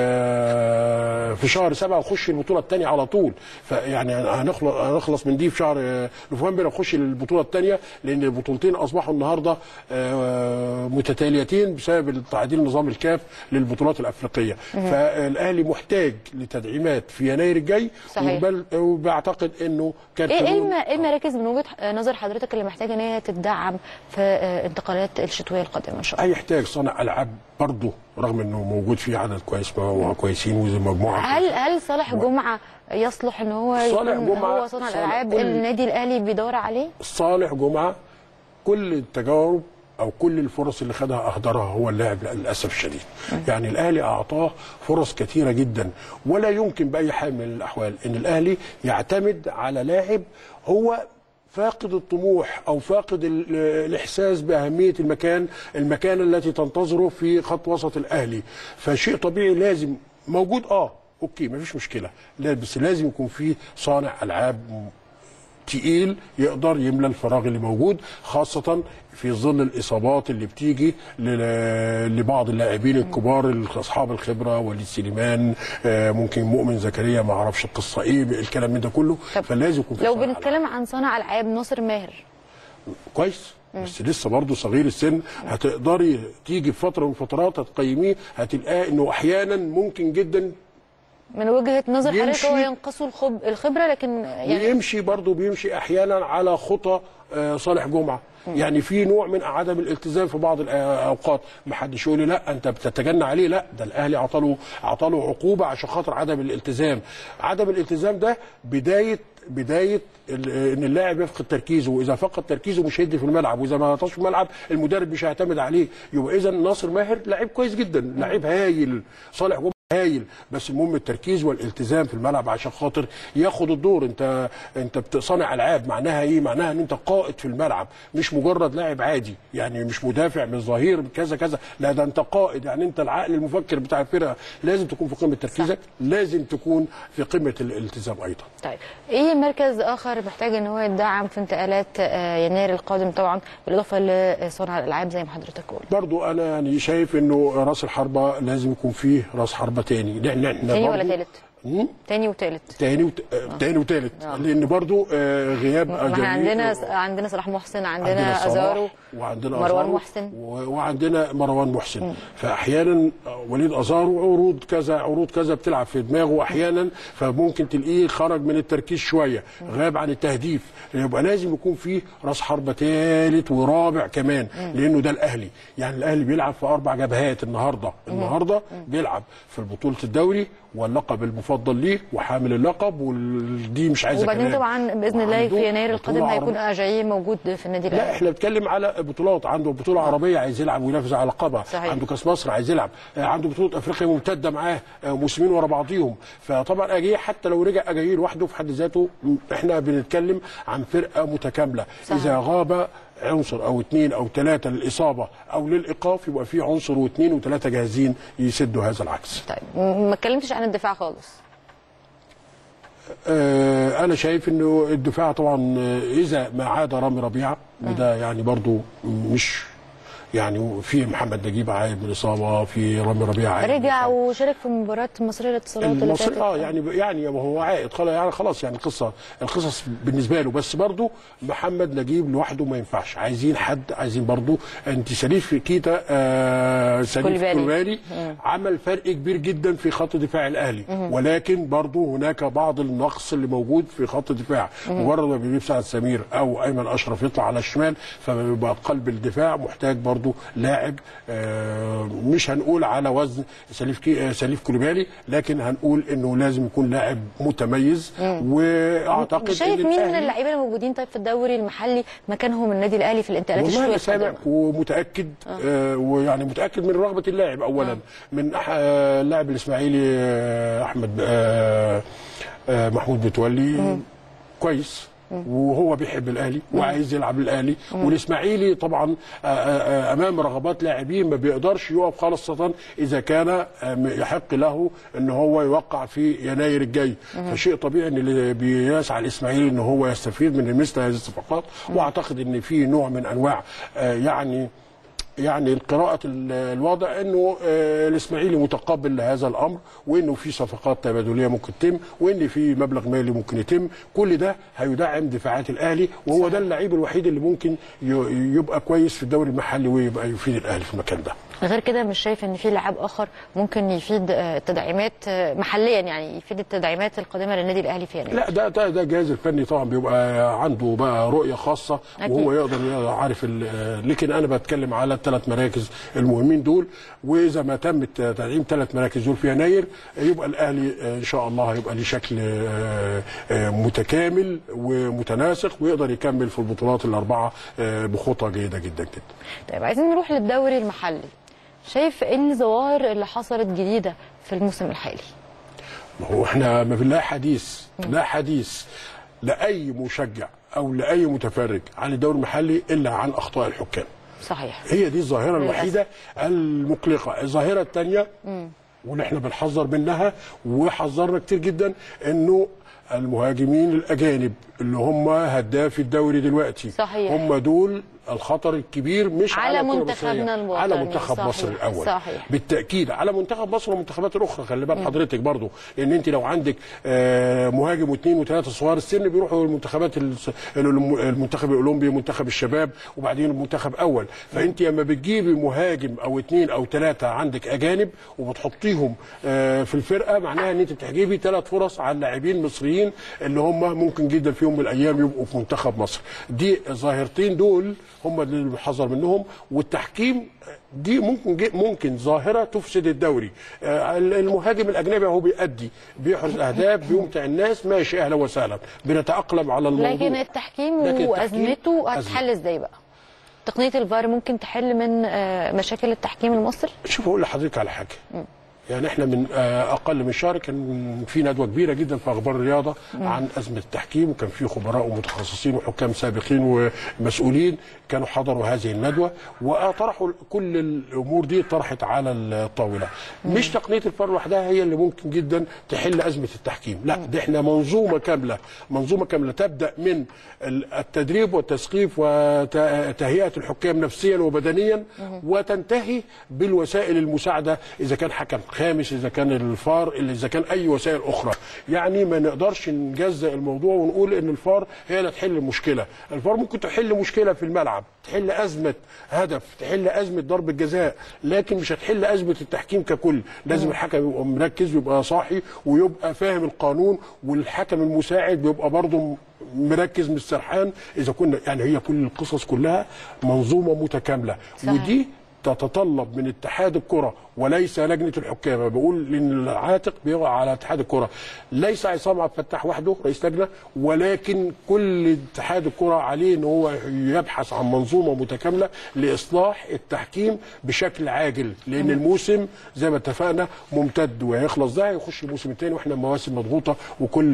آه في شهر سبعه ونخش البطوله الثانيه على طول، فيعني هنخلص هنخلص من دي في شهر نوفمبر ونخش البطوله الثانيه، لان البطولتين اصبحوا النهارده آه متتاليتين بسبب تعديل نظام الكاف للبطولات الافريقيه. مم. فالاهلي محتاج لتدعيمات في يناير الجاي، وبعتقد انه ايه ايه المراكز من وجهه نظر حضرتك اللي محتاجه ان هي تدعم في انتقالات الشتويه القادمه ان شاء الله؟ هيحتاج صانع العاب برضه، رغم انه موجود فيه عدد كويس وكويسين وزي مجموعه. هل هل صالح جمعه يصلح ان هو صالح يكون جمعة هو صانع الالعاب النادي الاهلي بيدور عليه؟ صالح جمعه كل التجارب او كل الفرص اللي خدها اهدرها هو اللاعب للاسف الشديد. يعني الاهلي اعطاه فرص كثيره جدا، ولا يمكن باي حال من الاحوال ان الاهلي يعتمد على لاعب هو فاقد الطموح او فاقد الاحساس باهميه المكان المكانه التي تنتظره في خط وسط الاهلي. فشيء طبيعي لازم موجود، اه اوكي مفيش مشكله، بس لازم يكون في صانع العاب تقيل يقدر يملى الفراغ اللي موجود، خاصة في ظل الإصابات اللي بتيجي لبعض اللاعبين الكبار أصحاب الخبرة، وليد سليمان، ممكن مؤمن زكريا، ما أعرفش القصة إيه الكلام من ده كله. فلازم يكون في لو بنتكلم عن صانع ألعاب ناصر ماهر كويس، بس لسه برضه صغير السن، هتقدري تيجي في فترة من الفترات هتقيميه هتلاقيه إنه أحيانا ممكن جدا من وجهه نظر حضرتك هو ينقصه الخبره، لكن يعني ويمشي برضه بيمشي احيانا على خطى صالح جمعه. يعني في نوع من عدم الالتزام في بعض الاوقات، ما حدش يقول لي لا انت بتتجنى عليه، لا ده الاهلي عطاله عطاله عقوبه عشان خاطر عدم الالتزام. عدم الالتزام ده بدايه بدايه ان اللاعب يفقد تركيزه، واذا فقد تركيزه مش هيدي في الملعب، واذا ما عطاش في الملعب المدرب مش هيعتمد عليه. يبقى اذا ناصر ماهر لعيب كويس جدا، لعيب هايل، صالح جمعه هايل، بس المهم التركيز والالتزام في الملعب عشان خاطر ياخد الدور. انت انت بتصنع العاب، معناها ايه؟ معناها ان انت قائد في الملعب، مش مجرد لاعب عادي، يعني مش مدافع مش ظهير كذا كذا، لا ده انت قائد، يعني انت العقل المفكر بتاع الفرقه. لازم تكون في قمه تركيزك، لازم تكون في قمه الالتزام ايضا. طيب ايه مركز اخر محتاج ان هو يدعم في انتقالات يناير القادم طبعا بالاضافه لصانع الالعاب زي ما حضرتك قلت؟ برضو انا يعني شايف انه راس الحربه لازم يكون فيه راس حربه تاني. تاني ولا ثالث؟ تاني وثالث تاني وت... آه. تاني وثالث آه. لان برضو آه غياب احنا عندنا عندنا صلاح محسن، عندنا ازارو، وعندنا مروان محسن، وعندنا مروان محسن. مم. فاحيانا وليد ازارو عروض كذا عروض كذا بتلعب في دماغه احيانا، فممكن تلاقيه خرج من التركيز شويه، غاب عن التهديف. يبقى لازم يكون فيه راس حربه ثالث ورابع كمان. مم. لانه ده الاهلي، يعني الاهلي بيلعب في اربع جبهات النهارده. مم. النهارده مم. بيلعب في بطوله الدوري واللقب المفضل ليه وحامل اللقب، ودي مش عايزه كلام. وبعدين طبعا باذن الله في يناير القادم هيكون اجاييه موجود في النادي الاهلي. لا احنا بنتكلم على بطولات، عنده بطوله عربيه عايز يلعب وينافس على لقبها، عنده كاس مصر عايز يلعب، عنده بطوله افريقيا ممتده معاه موسمين ورا بعضيهم. فطبعا اجاييه حتى لو رجع اجاييه لوحده في حد ذاته، احنا بنتكلم عن فرقه متكامله. صحيح. اذا غاب عنصر او اثنين او ثلاثه للاصابه او للايقاف، يبقى في عنصر واثنين وثلاثه جاهزين يسدوا هذا العكس. طيب ما اتكلمتش عن الدفاع خالص. آه انا شايف انه الدفاع طبعا اذا ما عاد رامي ربيعه، وده يعني برضو مش يعني في محمد نجيب عايد من الاصابه، في رامي ربيعه عايد رجع وشارك في مباراه مصريه للاتصالات اللي فاتت. اه يعني يعني هو عائد خلاص، يعني خلاص يعني القصه القصص بالنسبه له. بس برضه محمد نجيب لوحده ما ينفعش، عايزين حد، عايزين برضه انت سليف في كيتا آه سليف كوليبالي عمل فرق كبير جدا في خط دفاع الاهلي. مم. ولكن برضه هناك بعض النقص اللي موجود في خط الدفاع. مجرد ما بيجيب سعد سمير او ايمن اشرف يطلع على الشمال، فبيبقى قلب الدفاع محتاج برضه برضو لاعب مش هنقول على وزن سليف سليف كوليبالي، لكن هنقول انه لازم يكون لاعب متميز. واعتقد شايف مين من اللعيبه الموجودين طيب في الدوري المحلي مكانهم النادي الاهلي في الانتقالات الشتويه؟ والله القادمه سامع ومتاكد آه. آه ويعني متاكد من رغبه اللاعب اولا. آه. من آه اللاعب الاسماعيلي آه احمد آه آه محمود متولي آه. كويس وهو بيحب الاهلي وعايز يلعب الاهلي، والاسماعيلي طبعا امام رغبات لاعبين ما بيقدرش يقف، خاصه اذا كان يحق له ان هو يوقع في يناير الجاي. فشيء طبيعي ان اللي بيسعى الاسماعيلي ان هو يستفيد من مثل هذه الصفقات. واعتقد ان في نوع من انواع يعني يعني قراءة الوضع انه الاسماعيلي متقبل لهذا الامر، وانه في صفقات تبادليه ممكن تتم، وان في مبلغ مالي ممكن يتم. كل ده هيدعم دفاعات الاهلي، وهو ده اللعيب الوحيد اللي ممكن يبقى كويس في الدوري المحلي ويبقى يفيد الاهلي في المكان ده. غير كده مش شايف ان في لاعب اخر ممكن يفيد تدعيمات محليا، يعني يفيد التدعيمات القادمه للنادي الاهلي في يناير؟ لا، ده ده ده الجهاز الفني طبعا بيبقى عنده بقى رؤيه خاصه أكيد. وهو يقدر عارف، لكن انا بتكلم على الثلاث مراكز المهمين دول، واذا ما تم تدعيم ثلاث مراكز دول في يناير يبقى الاهلي ان شاء الله هيبقى ليه شكل متكامل ومتناسق، ويقدر يكمل في البطولات الاربعه بخطى جيده جدا جدا. طيب عايزين نروح للدوري المحلي. شايف ايه الظواهر اللي حصلت جديده في الموسم الحالي؟ ما هو احنا ما في لا حديث لا حديث لاي مشجع او لاي متفرج عن الدوري المحلي الا عن اخطاء الحكام. صحيح. هي دي الظاهره الوحيده المقلقه. الظاهره الثانيه واللي احنا بنحذر منها وحذرنا كتير جدا، انه المهاجمين الاجانب اللي هم هداف الدوري دلوقتي صحيح. هم دول الخطر الكبير، مش على, على منتخبنا الوطني، على منتخب صحيح. مصر الاول. صحيح. بالتاكيد على منتخب مصر والمنتخبات الاخرى. خلي بال حضرتك برضو، لان انت لو عندك مهاجم واثنين وثلاثه صغار السن بيروحوا المنتخبات، المنتخب الاولمبي، منتخب الشباب، وبعدين المنتخب اول. فانت لما بتجيبي مهاجم او اثنين او ثلاثه عندك اجانب وبتحطيهم في الفرقه، معناها ان انت بتحجبي ثلاث فرص على اللاعبين المصريين اللي هم ممكن جدا في يوم من الايام يبقوا في منتخب مصر. دي الظاهرتين دول هم اللي بنحذر منهم. والتحكيم دي ممكن ممكن ظاهره تفسد الدوري. المهاجم الاجنبي اهو بيأدي، بيحرز اهداف، بيمتع الناس، ماشي اهلا وسهلا، بنتاقلم على الموضوع. لكن التحكيم وازمته هتحل ازاي بقى؟ تقنيه الفار ممكن تحل من مشاكل التحكيم المصري؟ شوف اقول لحضرتك على حاجه. م. يعني احنا من اقل من شهر كان في ندوه كبيره جدا في اخبار الرياضه عن ازمه التحكيم، وكان في خبراء ومتخصصين وحكام سابقين ومسؤولين كانوا حضروا هذه الندوه، وطرحوا كل الامور دي طرحت على الطاوله. مش تقنيه الفار لوحدها هي اللي ممكن جدا تحل ازمه التحكيم، لا، دي احنا منظومه كامله، منظومه كامله تبدا من التدريب والتثقيف وتهيئه الحكام نفسيا وبدنيا، وتنتهي بالوسائل المساعده، اذا كان حكم خامس، اذا كان الفار، اذا كان اي وسائل اخرى. يعني ما نقدرش نجزأ الموضوع ونقول ان الفار هي اللي تحل المشكله. الفار ممكن تحل مشكله في الملعب، تحل ازمه هدف، تحل ازمه ضربه جزاء، لكن مش هتحل ازمه التحكيم ككل. لازم الحكم يبقى مركز ويبقى صاحي ويبقى فاهم القانون، والحكم المساعد بيبقى برضه مركز مش سرحان. اذا كنا يعني هي كل القصص كلها منظومه متكامله. صحيح. ودي تتطلب من اتحاد الكره وليس لجنه الحكام. بقول ان العاتق بيقع على اتحاد الكره، ليس عصام عبد الفتاح وحده رئيس لجنه، ولكن كل اتحاد الكره عليه ان هو يبحث عن منظومه متكامله لاصلاح التحكيم بشكل عاجل، لان الموسم زي ما اتفقنا ممتد وهيخلص، ده هيخش الموسم الثاني واحنا مواسم مضغوطه، وكل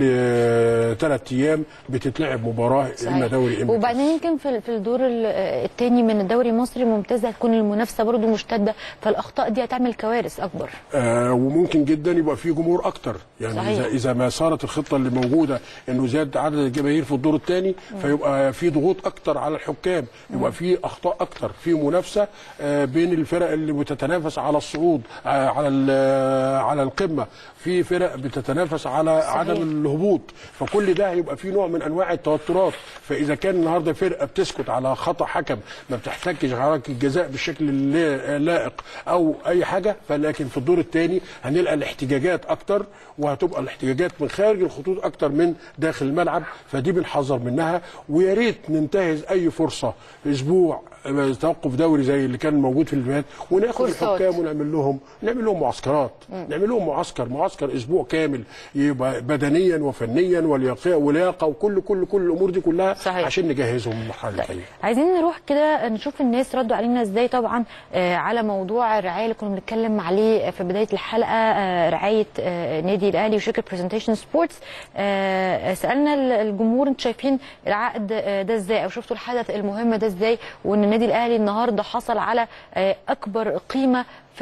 ثلاث ايام بتتلعب مباراه، اما دوري اما. وبعدين يمكن في في الدور الثاني من الدوري المصري الممتاز هتكون المنافسه برضه مشتده، فالاخطاء دي هتعمل كوارث اكبر. آه وممكن جدا يبقى في جمهور اكتر، يعني صحيح. اذا اذا ما صارت الخطه اللي موجوده انه زاد عدد الجماهير في الدور الثاني، فيبقى في ضغوط اكتر على الحكام، يبقى في اخطاء اكتر، في منافسه آه بين الفرق اللي بتتنافس على الصعود آه على على القمه، في فرق بتتنافس على صحيح. عدم الهبوط، فكل ده هيبقى في نوع من انواع التوترات. فاذا كان النهارده فرقه بتسكت على خطا حكم، ما بتحتكش على الجزاء بالشكل اللائق او اي حاجه، فلكن في الدور الثاني هنلقى الاحتجاجات اكتر، وهتبقى الاحتجاجات من خارج الخطوط اكتر من داخل الملعب، فدي بنحذر منها. ويا ريت ننتهز اي فرصه اسبوع توقف دوري زي اللي كان موجود في الفات، وناخد كورسات. الحكام ونعمل لهم نعمل لهم معسكرات، نعمل لهم معسكر معسكر اسبوع كامل، يبقى بدنيا وفنيا ولياقه وكل كل كل الامور دي كلها صحيح. عشان نجهزهم للمرحله الجايه. عايزين نروح كده نشوف الناس ردوا علينا ازاي طبعا آه على موضوع الرعايه اللي كنا بنتكلم عليه في بدايه الحلقه، آه رعايه آه نادي الاهلي وشركه برزنتيشن سبورتس. آه سالنا الجمهور انتوا شايفين العقد آه ده ازاي، او شفتوا الحدث المهم ده ازاي، وان النادي الاهلي النهارده حصل على آه اكبر قيمه في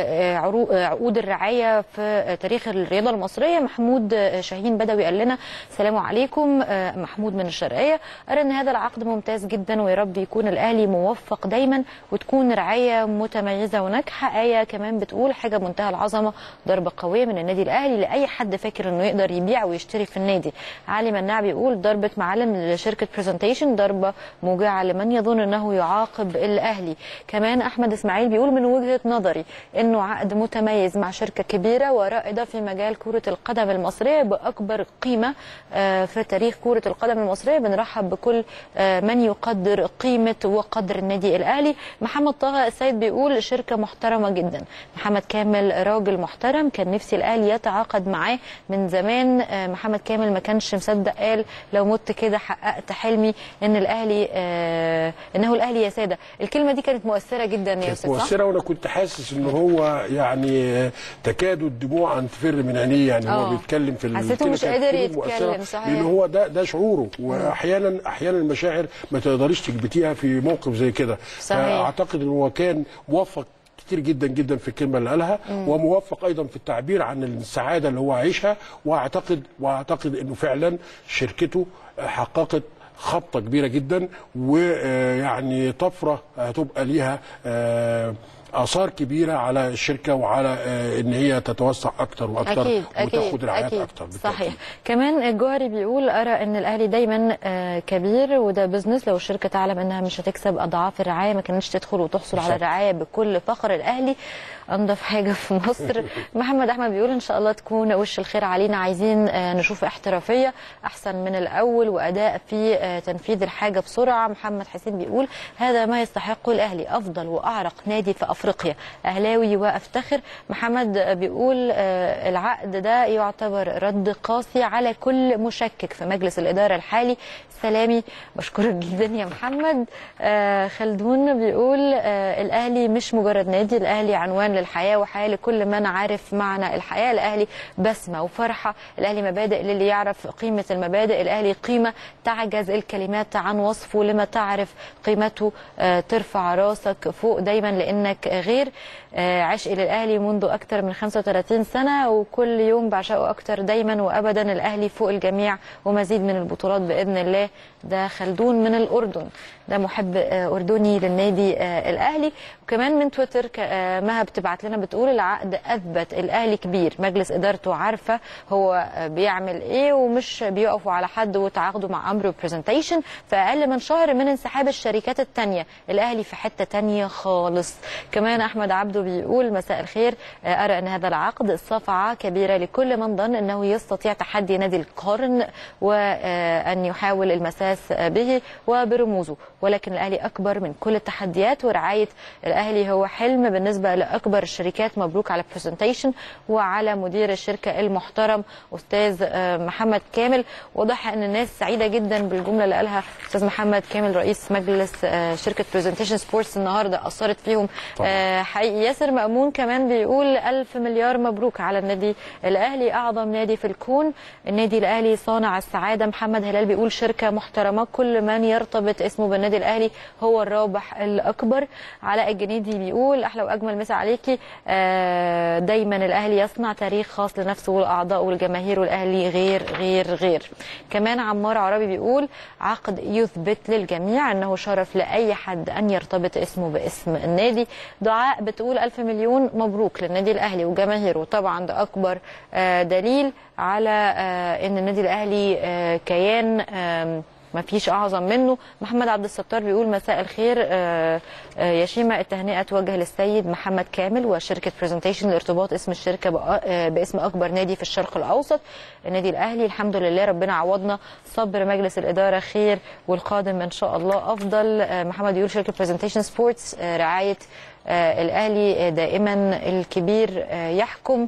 عقود الرعايه في تاريخ الرياضه المصريه. محمود شاهين بدوي قال لنا السلام عليكم، محمود من الشرقيه، ارى ان هذا العقد ممتاز جدا، ويا رب يكون الاهلي موفق دايما وتكون رعايه متميزه وناجحه. ايه كمان بتقول حاجه منتهى العظمه، ضربه قويه من النادي الاهلي لاي حد فاكر انه يقدر يبيع ويشتري في النادي. علي مناع بيقول ضربه معلم لشركه برزنتيشن، ضربه موجعه لمن يظن انه يعاقب الاهلي. كمان احمد اسماعيل بيقول من وجهه نظري انه عقد متميز مع شركه كبيره ورائده في مجال كره القدم المصريه باكبر قيمه في تاريخ كره القدم المصريه. بنرحب بكل من يقدر قيمه وقدر النادي الاهلي. محمد طه السيد بيقول شركه محترمه جدا. محمد كامل راجل محترم، كان نفسي الاهلي يتعاقد معاه من زمان. محمد كامل ما كانش مصدق، قال لو مت كده حققت حلمي ان الاهلي آه انه الاهلي يا ساده. الكلمه دي كانت مؤثره جدا يا استاذ، صح؟ مؤثره، وانا كنت حاسس ان هو يعني تكاد الدموع ان تفر من عينيه، يعني أوه. هو بيتكلم في حسيته مش قادر يتكلم، صحيح، لان هو ده ده شعوره، واحيانا احيانا المشاعر ما تقدريش تكبتيها في موقف زي كده. فاعتقد ان هو كان موفق كتير جدا جدا في الكلمه اللي قالها، مم. وموفق ايضا في التعبير عن السعاده اللي هو عايشها، واعتقد واعتقد انه فعلا شركته حققت خبطه كبيره جدا، ويعني طفره هتبقى ليها آثار كبيرة على الشركة وعلى ان هي تتوسع اكتر واكتر، أكيد وتاخد رعايات أكيد اكتر. صحيح. كمان الجوهري بيقول ارى ان الاهلي دايما كبير وده بزنس، لو الشركة تعلم انها مش هتكسب اضعاف الرعاية ما كانتش تدخل وتحصل على الرعاية بكل فخر. الاهلي انضف حاجة في مصر. محمد احمد بيقول ان شاء الله تكون وش الخير علينا، عايزين نشوف احترافية احسن من الاول واداء في تنفيذ الحاجة بسرعة. محمد حسين بيقول هذا ما يستحقه الاهلي، افضل واعرق نادي في افريقيا، اهلاوي وافتخر. محمد بيقول العقد ده يعتبر رد قاسي على كل مشكك في مجلس الاداره الحالي. سلامي، بشكرك جدا يا محمد. خلدون بيقول الاهلي مش مجرد نادي، الاهلي عنوان للحياه وحياه لكل من عارف معنى الحياه. الاهلي بسمه وفرحه، الاهلي مبادئ للي يعرف قيمه المبادئ، الاهلي قيمه تعجز الكلمات عن وصفه، لما تعرف قيمته ترفع راسك فوق دايما لانك غير. عشقي للاهلي منذ اكثر من خمسة وثلاثين سنه وكل يوم بعشقه اكثر دايما وابدا، الاهلي فوق الجميع ومزيد من البطولات باذن الله. ده خلدون من الاردن، ده محب اردني للنادي الاهلي. وكمان من تويتر مها بتبعت لنا بتقول العقد اثبت الاهلي كبير، مجلس ادارته عارفه هو بيعمل ايه ومش بيقفوا على حد، وتعاقدوا مع امرو برزنتيشن في اقل من شهر من انسحاب الشركات الثانيه، الاهلي في حته ثانيه خالص. كمان احمد عبده بيقول مساء الخير، ارى ان هذا العقد صفعه كبيره لكل من ظن انه يستطيع تحدي نادي القرن وان يحاول المساس به وبرموزه، ولكن الاهلي اكبر من كل التحديات، ورعايه الاهلي هو حلم بالنسبه لاكبر الشركات. مبروك على برزنتيشن وعلى مدير الشركه المحترم استاذ محمد كامل. واضح ان الناس سعيده جدا بالجمله اللي قالها استاذ محمد كامل رئيس مجلس شركه برزنتيشن سبورتس النهارده، اثرت فيهم طبعا. حقيقي. ياسر مأمون كمان بيقول ألف مليار مبروك على النادي الاهلي، اعظم نادي في الكون، النادي الاهلي صانع السعاده. محمد هلال بيقول شركه محترمه، كل من يرتبط اسمه بالنادي الاهلي هو الرابح الاكبر. علاء الجنيدي بيقول احلى واجمل مسا عليكي، دايما الاهلي يصنع تاريخ خاص لنفسه والاعضاء والجماهير، والاهلي غير غير غير. كمان عمار عربي بيقول عقد يثبت للجميع انه شرف لاي حد ان يرتبط اسمه باسم النادي. دعاء بتقول ألف مليون مبروك للنادي الاهلي وجماهيره، طبعا ده اكبر دليل على ان النادي الاهلي كيان ما فيش اعظم منه. محمد عبد الستار بيقول مساء الخير يا شيماء، التهنئه توجه للسيد محمد كامل وشركه برزنتيشن لارتباط اسم الشركه باسم اكبر نادي في الشرق الاوسط النادي الاهلي. الحمد لله ربنا عوضنا، صبر مجلس الاداره خير والقادم ان شاء الله افضل. محمد يقول شركه برزنتيشن سبورتس رعايه الاهلي دائما الكبير يحكم.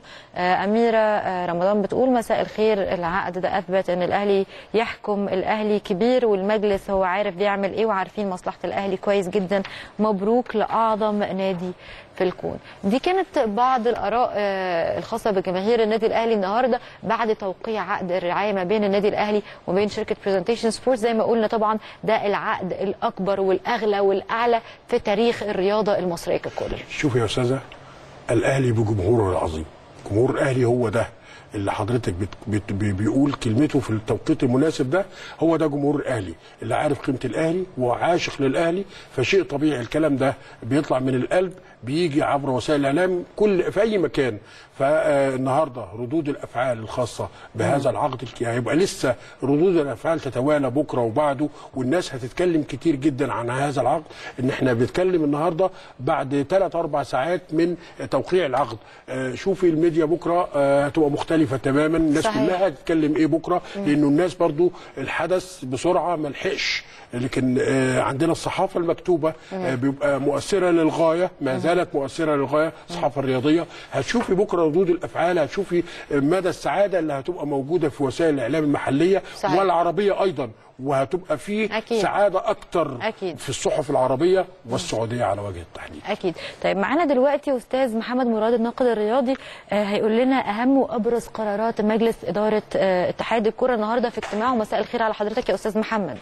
اميره رمضان بتقول مساء الخير، العقد ده اثبت ان الاهلي يحكم، الاهلي كبير والمجلس هو عارف بيعمل ايه وعارفين مصلحه الاهلي كويس جدا، مبروك لاعظم نادي في الكون. دي كانت بعض الاراء الخاصه بجماهير النادي الاهلي النهارده بعد توقيع عقد الرعايه ما بين النادي الاهلي وبين شركه برزنتيشن سبورتس. زي ما قلنا طبعا ده العقد الاكبر والاغلى والاعلى في تاريخ الرياضه المصريه ككل. شوف يا استاذه، الاهلي بجمهوره العظيم، جمهور الاهلي هو ده اللي حضرتك بت بت بيقول كلمته في التوقيت المناسب ده، هو ده جمهور الاهلي اللي عارف قيمه الاهلي وعاشق للاهلي. فشيء طبيعي الكلام ده بيطلع من القلب، بيجي عبر وسائل الاعلام كل في اي مكان. فالنهارده ردود الافعال الخاصه بهذا العقد هيبقى لسه ردود الافعال تتوالى بكره وبعده، والناس هتتكلم كتير جدا عن هذا العقد. ان احنا بنتكلم النهارده بعد ثلاث اربع ساعات من توقيع العقد. شوفي الميديا بكره هتبقى مختلفه تماما، الناس صحيح. كلها هتتكلم ايه بكره، لانه الناس برضو الحدث بسرعه ما لحقش. لكن عندنا الصحافه المكتوبه بيبقى مؤثره للغايه، ما زالت مؤثره للغايه، الصحافه الرياضيه. هتشوفي بكره ردود الافعال، هتشوفي مدى السعاده اللي هتبقى موجوده في وسائل الاعلام المحليه صحيح. والعربيه ايضا، وهتبقى في أكيد. سعاده اكتر أكيد. في الصحف العربيه والسعوديه على وجه التحديد. اكيد. طيب معانا دلوقتي استاذ محمد مراد الناقد الرياضي هيقول لنا اهم وابرز قرارات مجلس اداره اتحاد الكره النهارده في اجتماعه. مساء الخير على حضرتك يا استاذ محمد.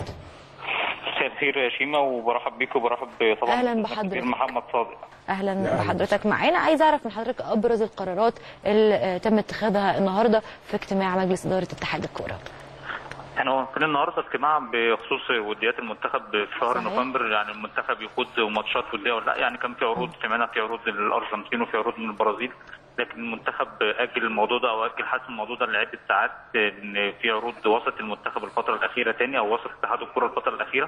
مساء الخير يا شيماء، وبرحب بيك وبرحب طبعا اهلا بحضرتك محمد صادق. اهلا بحضرتك معانا. عايز اعرف من حضرتك ابرز القرارات اللي تم اتخاذها النهارده في اجتماع مجلس اداره اتحاد الكره. احنا كنا النهارده اجتماع بخصوص وديات المنتخب في شهر صحيح. نوفمبر، يعني المنتخب يخوض ماتشات وديه ولا لا. يعني كان في عروض سمعنا في عروض للارجنتين وفي عروض من البرازيل، لكن المنتخب اجل الموضوع ده او اجل حسم الموضوع ده لعده ساعات. ان في عروض وصلت المنتخب الفتره الاخيره تاني، او وصلت اتحاد الكره الفتره الاخيره.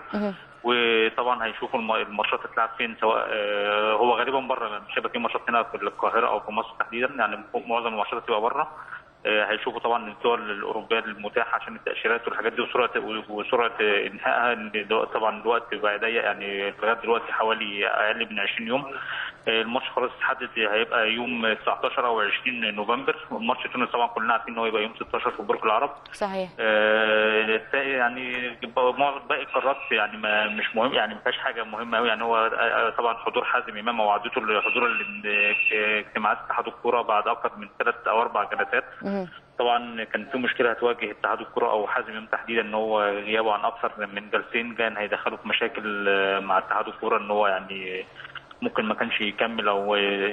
وطبعا هيشوفوا الماتشات تتلعب فين، سواء هو غالبا بره، مش هيبقى في ماتشات هنا في القاهره او في مصر تحديدا، يعني معظم الماتشات هتبقى بره. هيشوفوا طبعا الدول الاوروبيه المتاحه عشان التاشيرات والحاجات دي وسرعه وسرعه انهائها. طبعا الوقت بقى ضيق، يعني لغايه دلوقتي حوالي اقل من عشرين يوم. الماتش خلاص اتحدد، هيبقى يوم تسعتاشر او عشرين نوفمبر. ماتش تونس طبعا كلنا عارفين ان هو يبقى يوم ستاشر في برج العرب. صحيح. آه يعني باقي القرارات يعني ما مش مهم، يعني ما فيهاش حاجه مهمه قوي. يعني هو طبعا حضور حازم امام وعودته لحضور اجتماعات اتحاد الكوره بعد اكثر من ثلاث او اربع جلسات. طبعا كان في مشكله هتواجه اتحاد الكره او حازم امام تحديدا، ان هو غيابه عن اكثر من جلسين كان هيدخله في مشاكل مع اتحاد الكره، ان هو يعني ممكن ما كانش يكمل او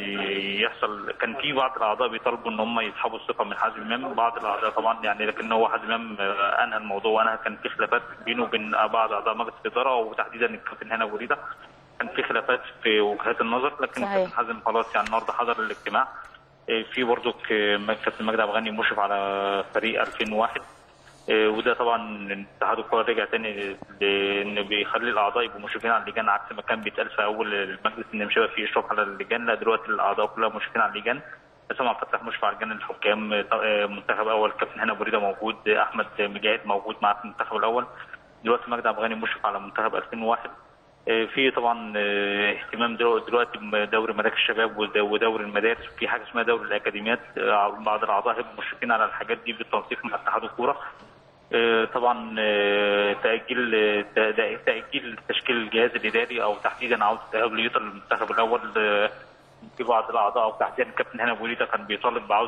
يحصل. كان في بعض الاعضاء بيطالبوا ان هم يسحبوا الثقه من حازم امام، بعض الاعضاء طبعا يعني، لكن هو حازم امام انهى الموضوع وانهى. كان في خلافات بينه وبين بعض اعضاء مجلس الاداره وتحديدا الكابتن هنا وريده، كان في خلافات في وجهات النظر. لكن كابتن حازم خلاص يعني النهارده حضر الاجتماع. في برضه كابتن مجدي عبد الغني مشرف على فريق ألفين وواحد، وده طبعا اتحاد الكره رجع تاني ان بيخلي الاعضاء يبقوا مشرفين على اللجان، عكس ما كان بيتقال في اول المجلس ان مش هيبقى فيه اشراف على اللجان. لا دلوقتي الاعضاء كلها مشرفين على اللجان. سامع فتح مشرف على لجان الحكام. منتخب اول كابتن هنا بريده موجود، احمد مجاهد موجود مع المنتخب الاول. دلوقتي مجدي عبد الغني مشرف على منتخب ألفين وواحد. في طبعا اهتمام دلوقتي بدوري مراكز الشباب ودوري المدارس، في حاجه اسمها دوري الاكاديميات. بعض الاعضاء هيبقوا مشرفين على الحاجات دي بالتنسيق مع اتحاد الكوره. طبعا تاجيل تاجيل تشكيل الجهاز الاداري او تحديدا عوده ايهاب ليطر للمنتخب الاول. في بعض الاعضاء او تحديدا الكابتن هنا بوليده كان بيطالب بعوده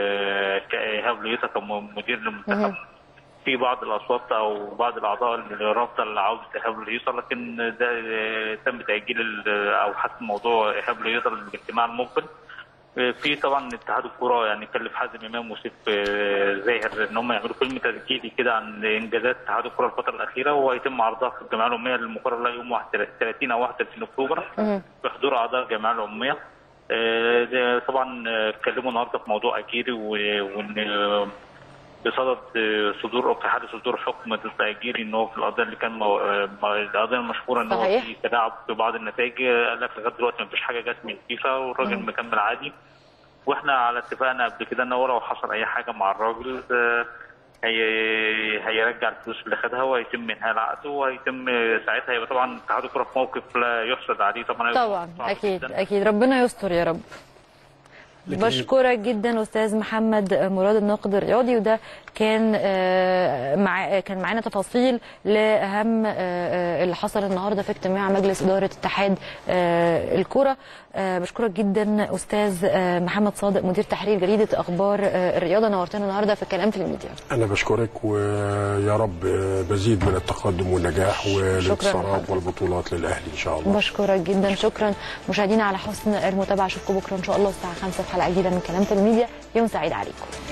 ايهاب ليطر كمدير للمنتخب. في بعض الاصوات او بعض الاعضاء اللي رافضه عوده ايهاب ليطر، لكن ده تم تاجيل او حسم موضوع ايهاب ليطر للاجتماع المقبل. في طبعا اتحاد الكوره يعني كلف حازم امام وسيف زاهر ان هم يعملوا فيلم تسجيلي كده عن انجازات اتحاد الكوره الفتره الاخيره، وهيتم عرضها في الجمعيه العموميه المقرر لها يوم ثلاثين او واحد وثلاثين اكتوبر بحضور اعضاء الجمعيه العموميه. طبعا اتكلموا النهارده في موضوع اجيري وان بصدد صدور في حال صدور حكم تأجيري ان هو في القضيه اللي كان مو... القضيه المشهوره ان هو في تلاعب في بعض النتائج، قال لك لغايه دلوقتي ما فيش حاجه جت من الفيفا والراجل م. مكمل عادي. واحنا على اتفاقنا قبل كده ان هو لو حصل اي حاجه مع الراجل هي هيرجع الفلوس اللي خدها وهيتم انهاء العقد، وهيتم ساعتها يبقى طبعا اتحاد الكوره في موقف لا يحسد عليه طبعا. طبعا اكيد جداً. اكيد ربنا يستر يا رب. بشكرك جدا استاذ محمد مراد الناقد الرياضي، وده كان مع كان معانا تفاصيل لاهم اللي حصل النهارده في اجتماع مجلس اداره اتحاد الكوره. بشكرك جدا استاذ محمد صادق مدير تحرير جريده اخبار الرياضه، نورتنا النهارده في الكلام في الميديا. انا بشكرك ويا رب مزيد من التقدم والنجاح والانتصارات والبطولات للاهلي ان شاء الله. بشكرك جدا، شكرا مشاهدينا على حسن المتابعه، اشوفكم بكره ان شاء الله الساعه خمسة في حلقه جديده من كلام في الميديا. يوم سعيد عليكم.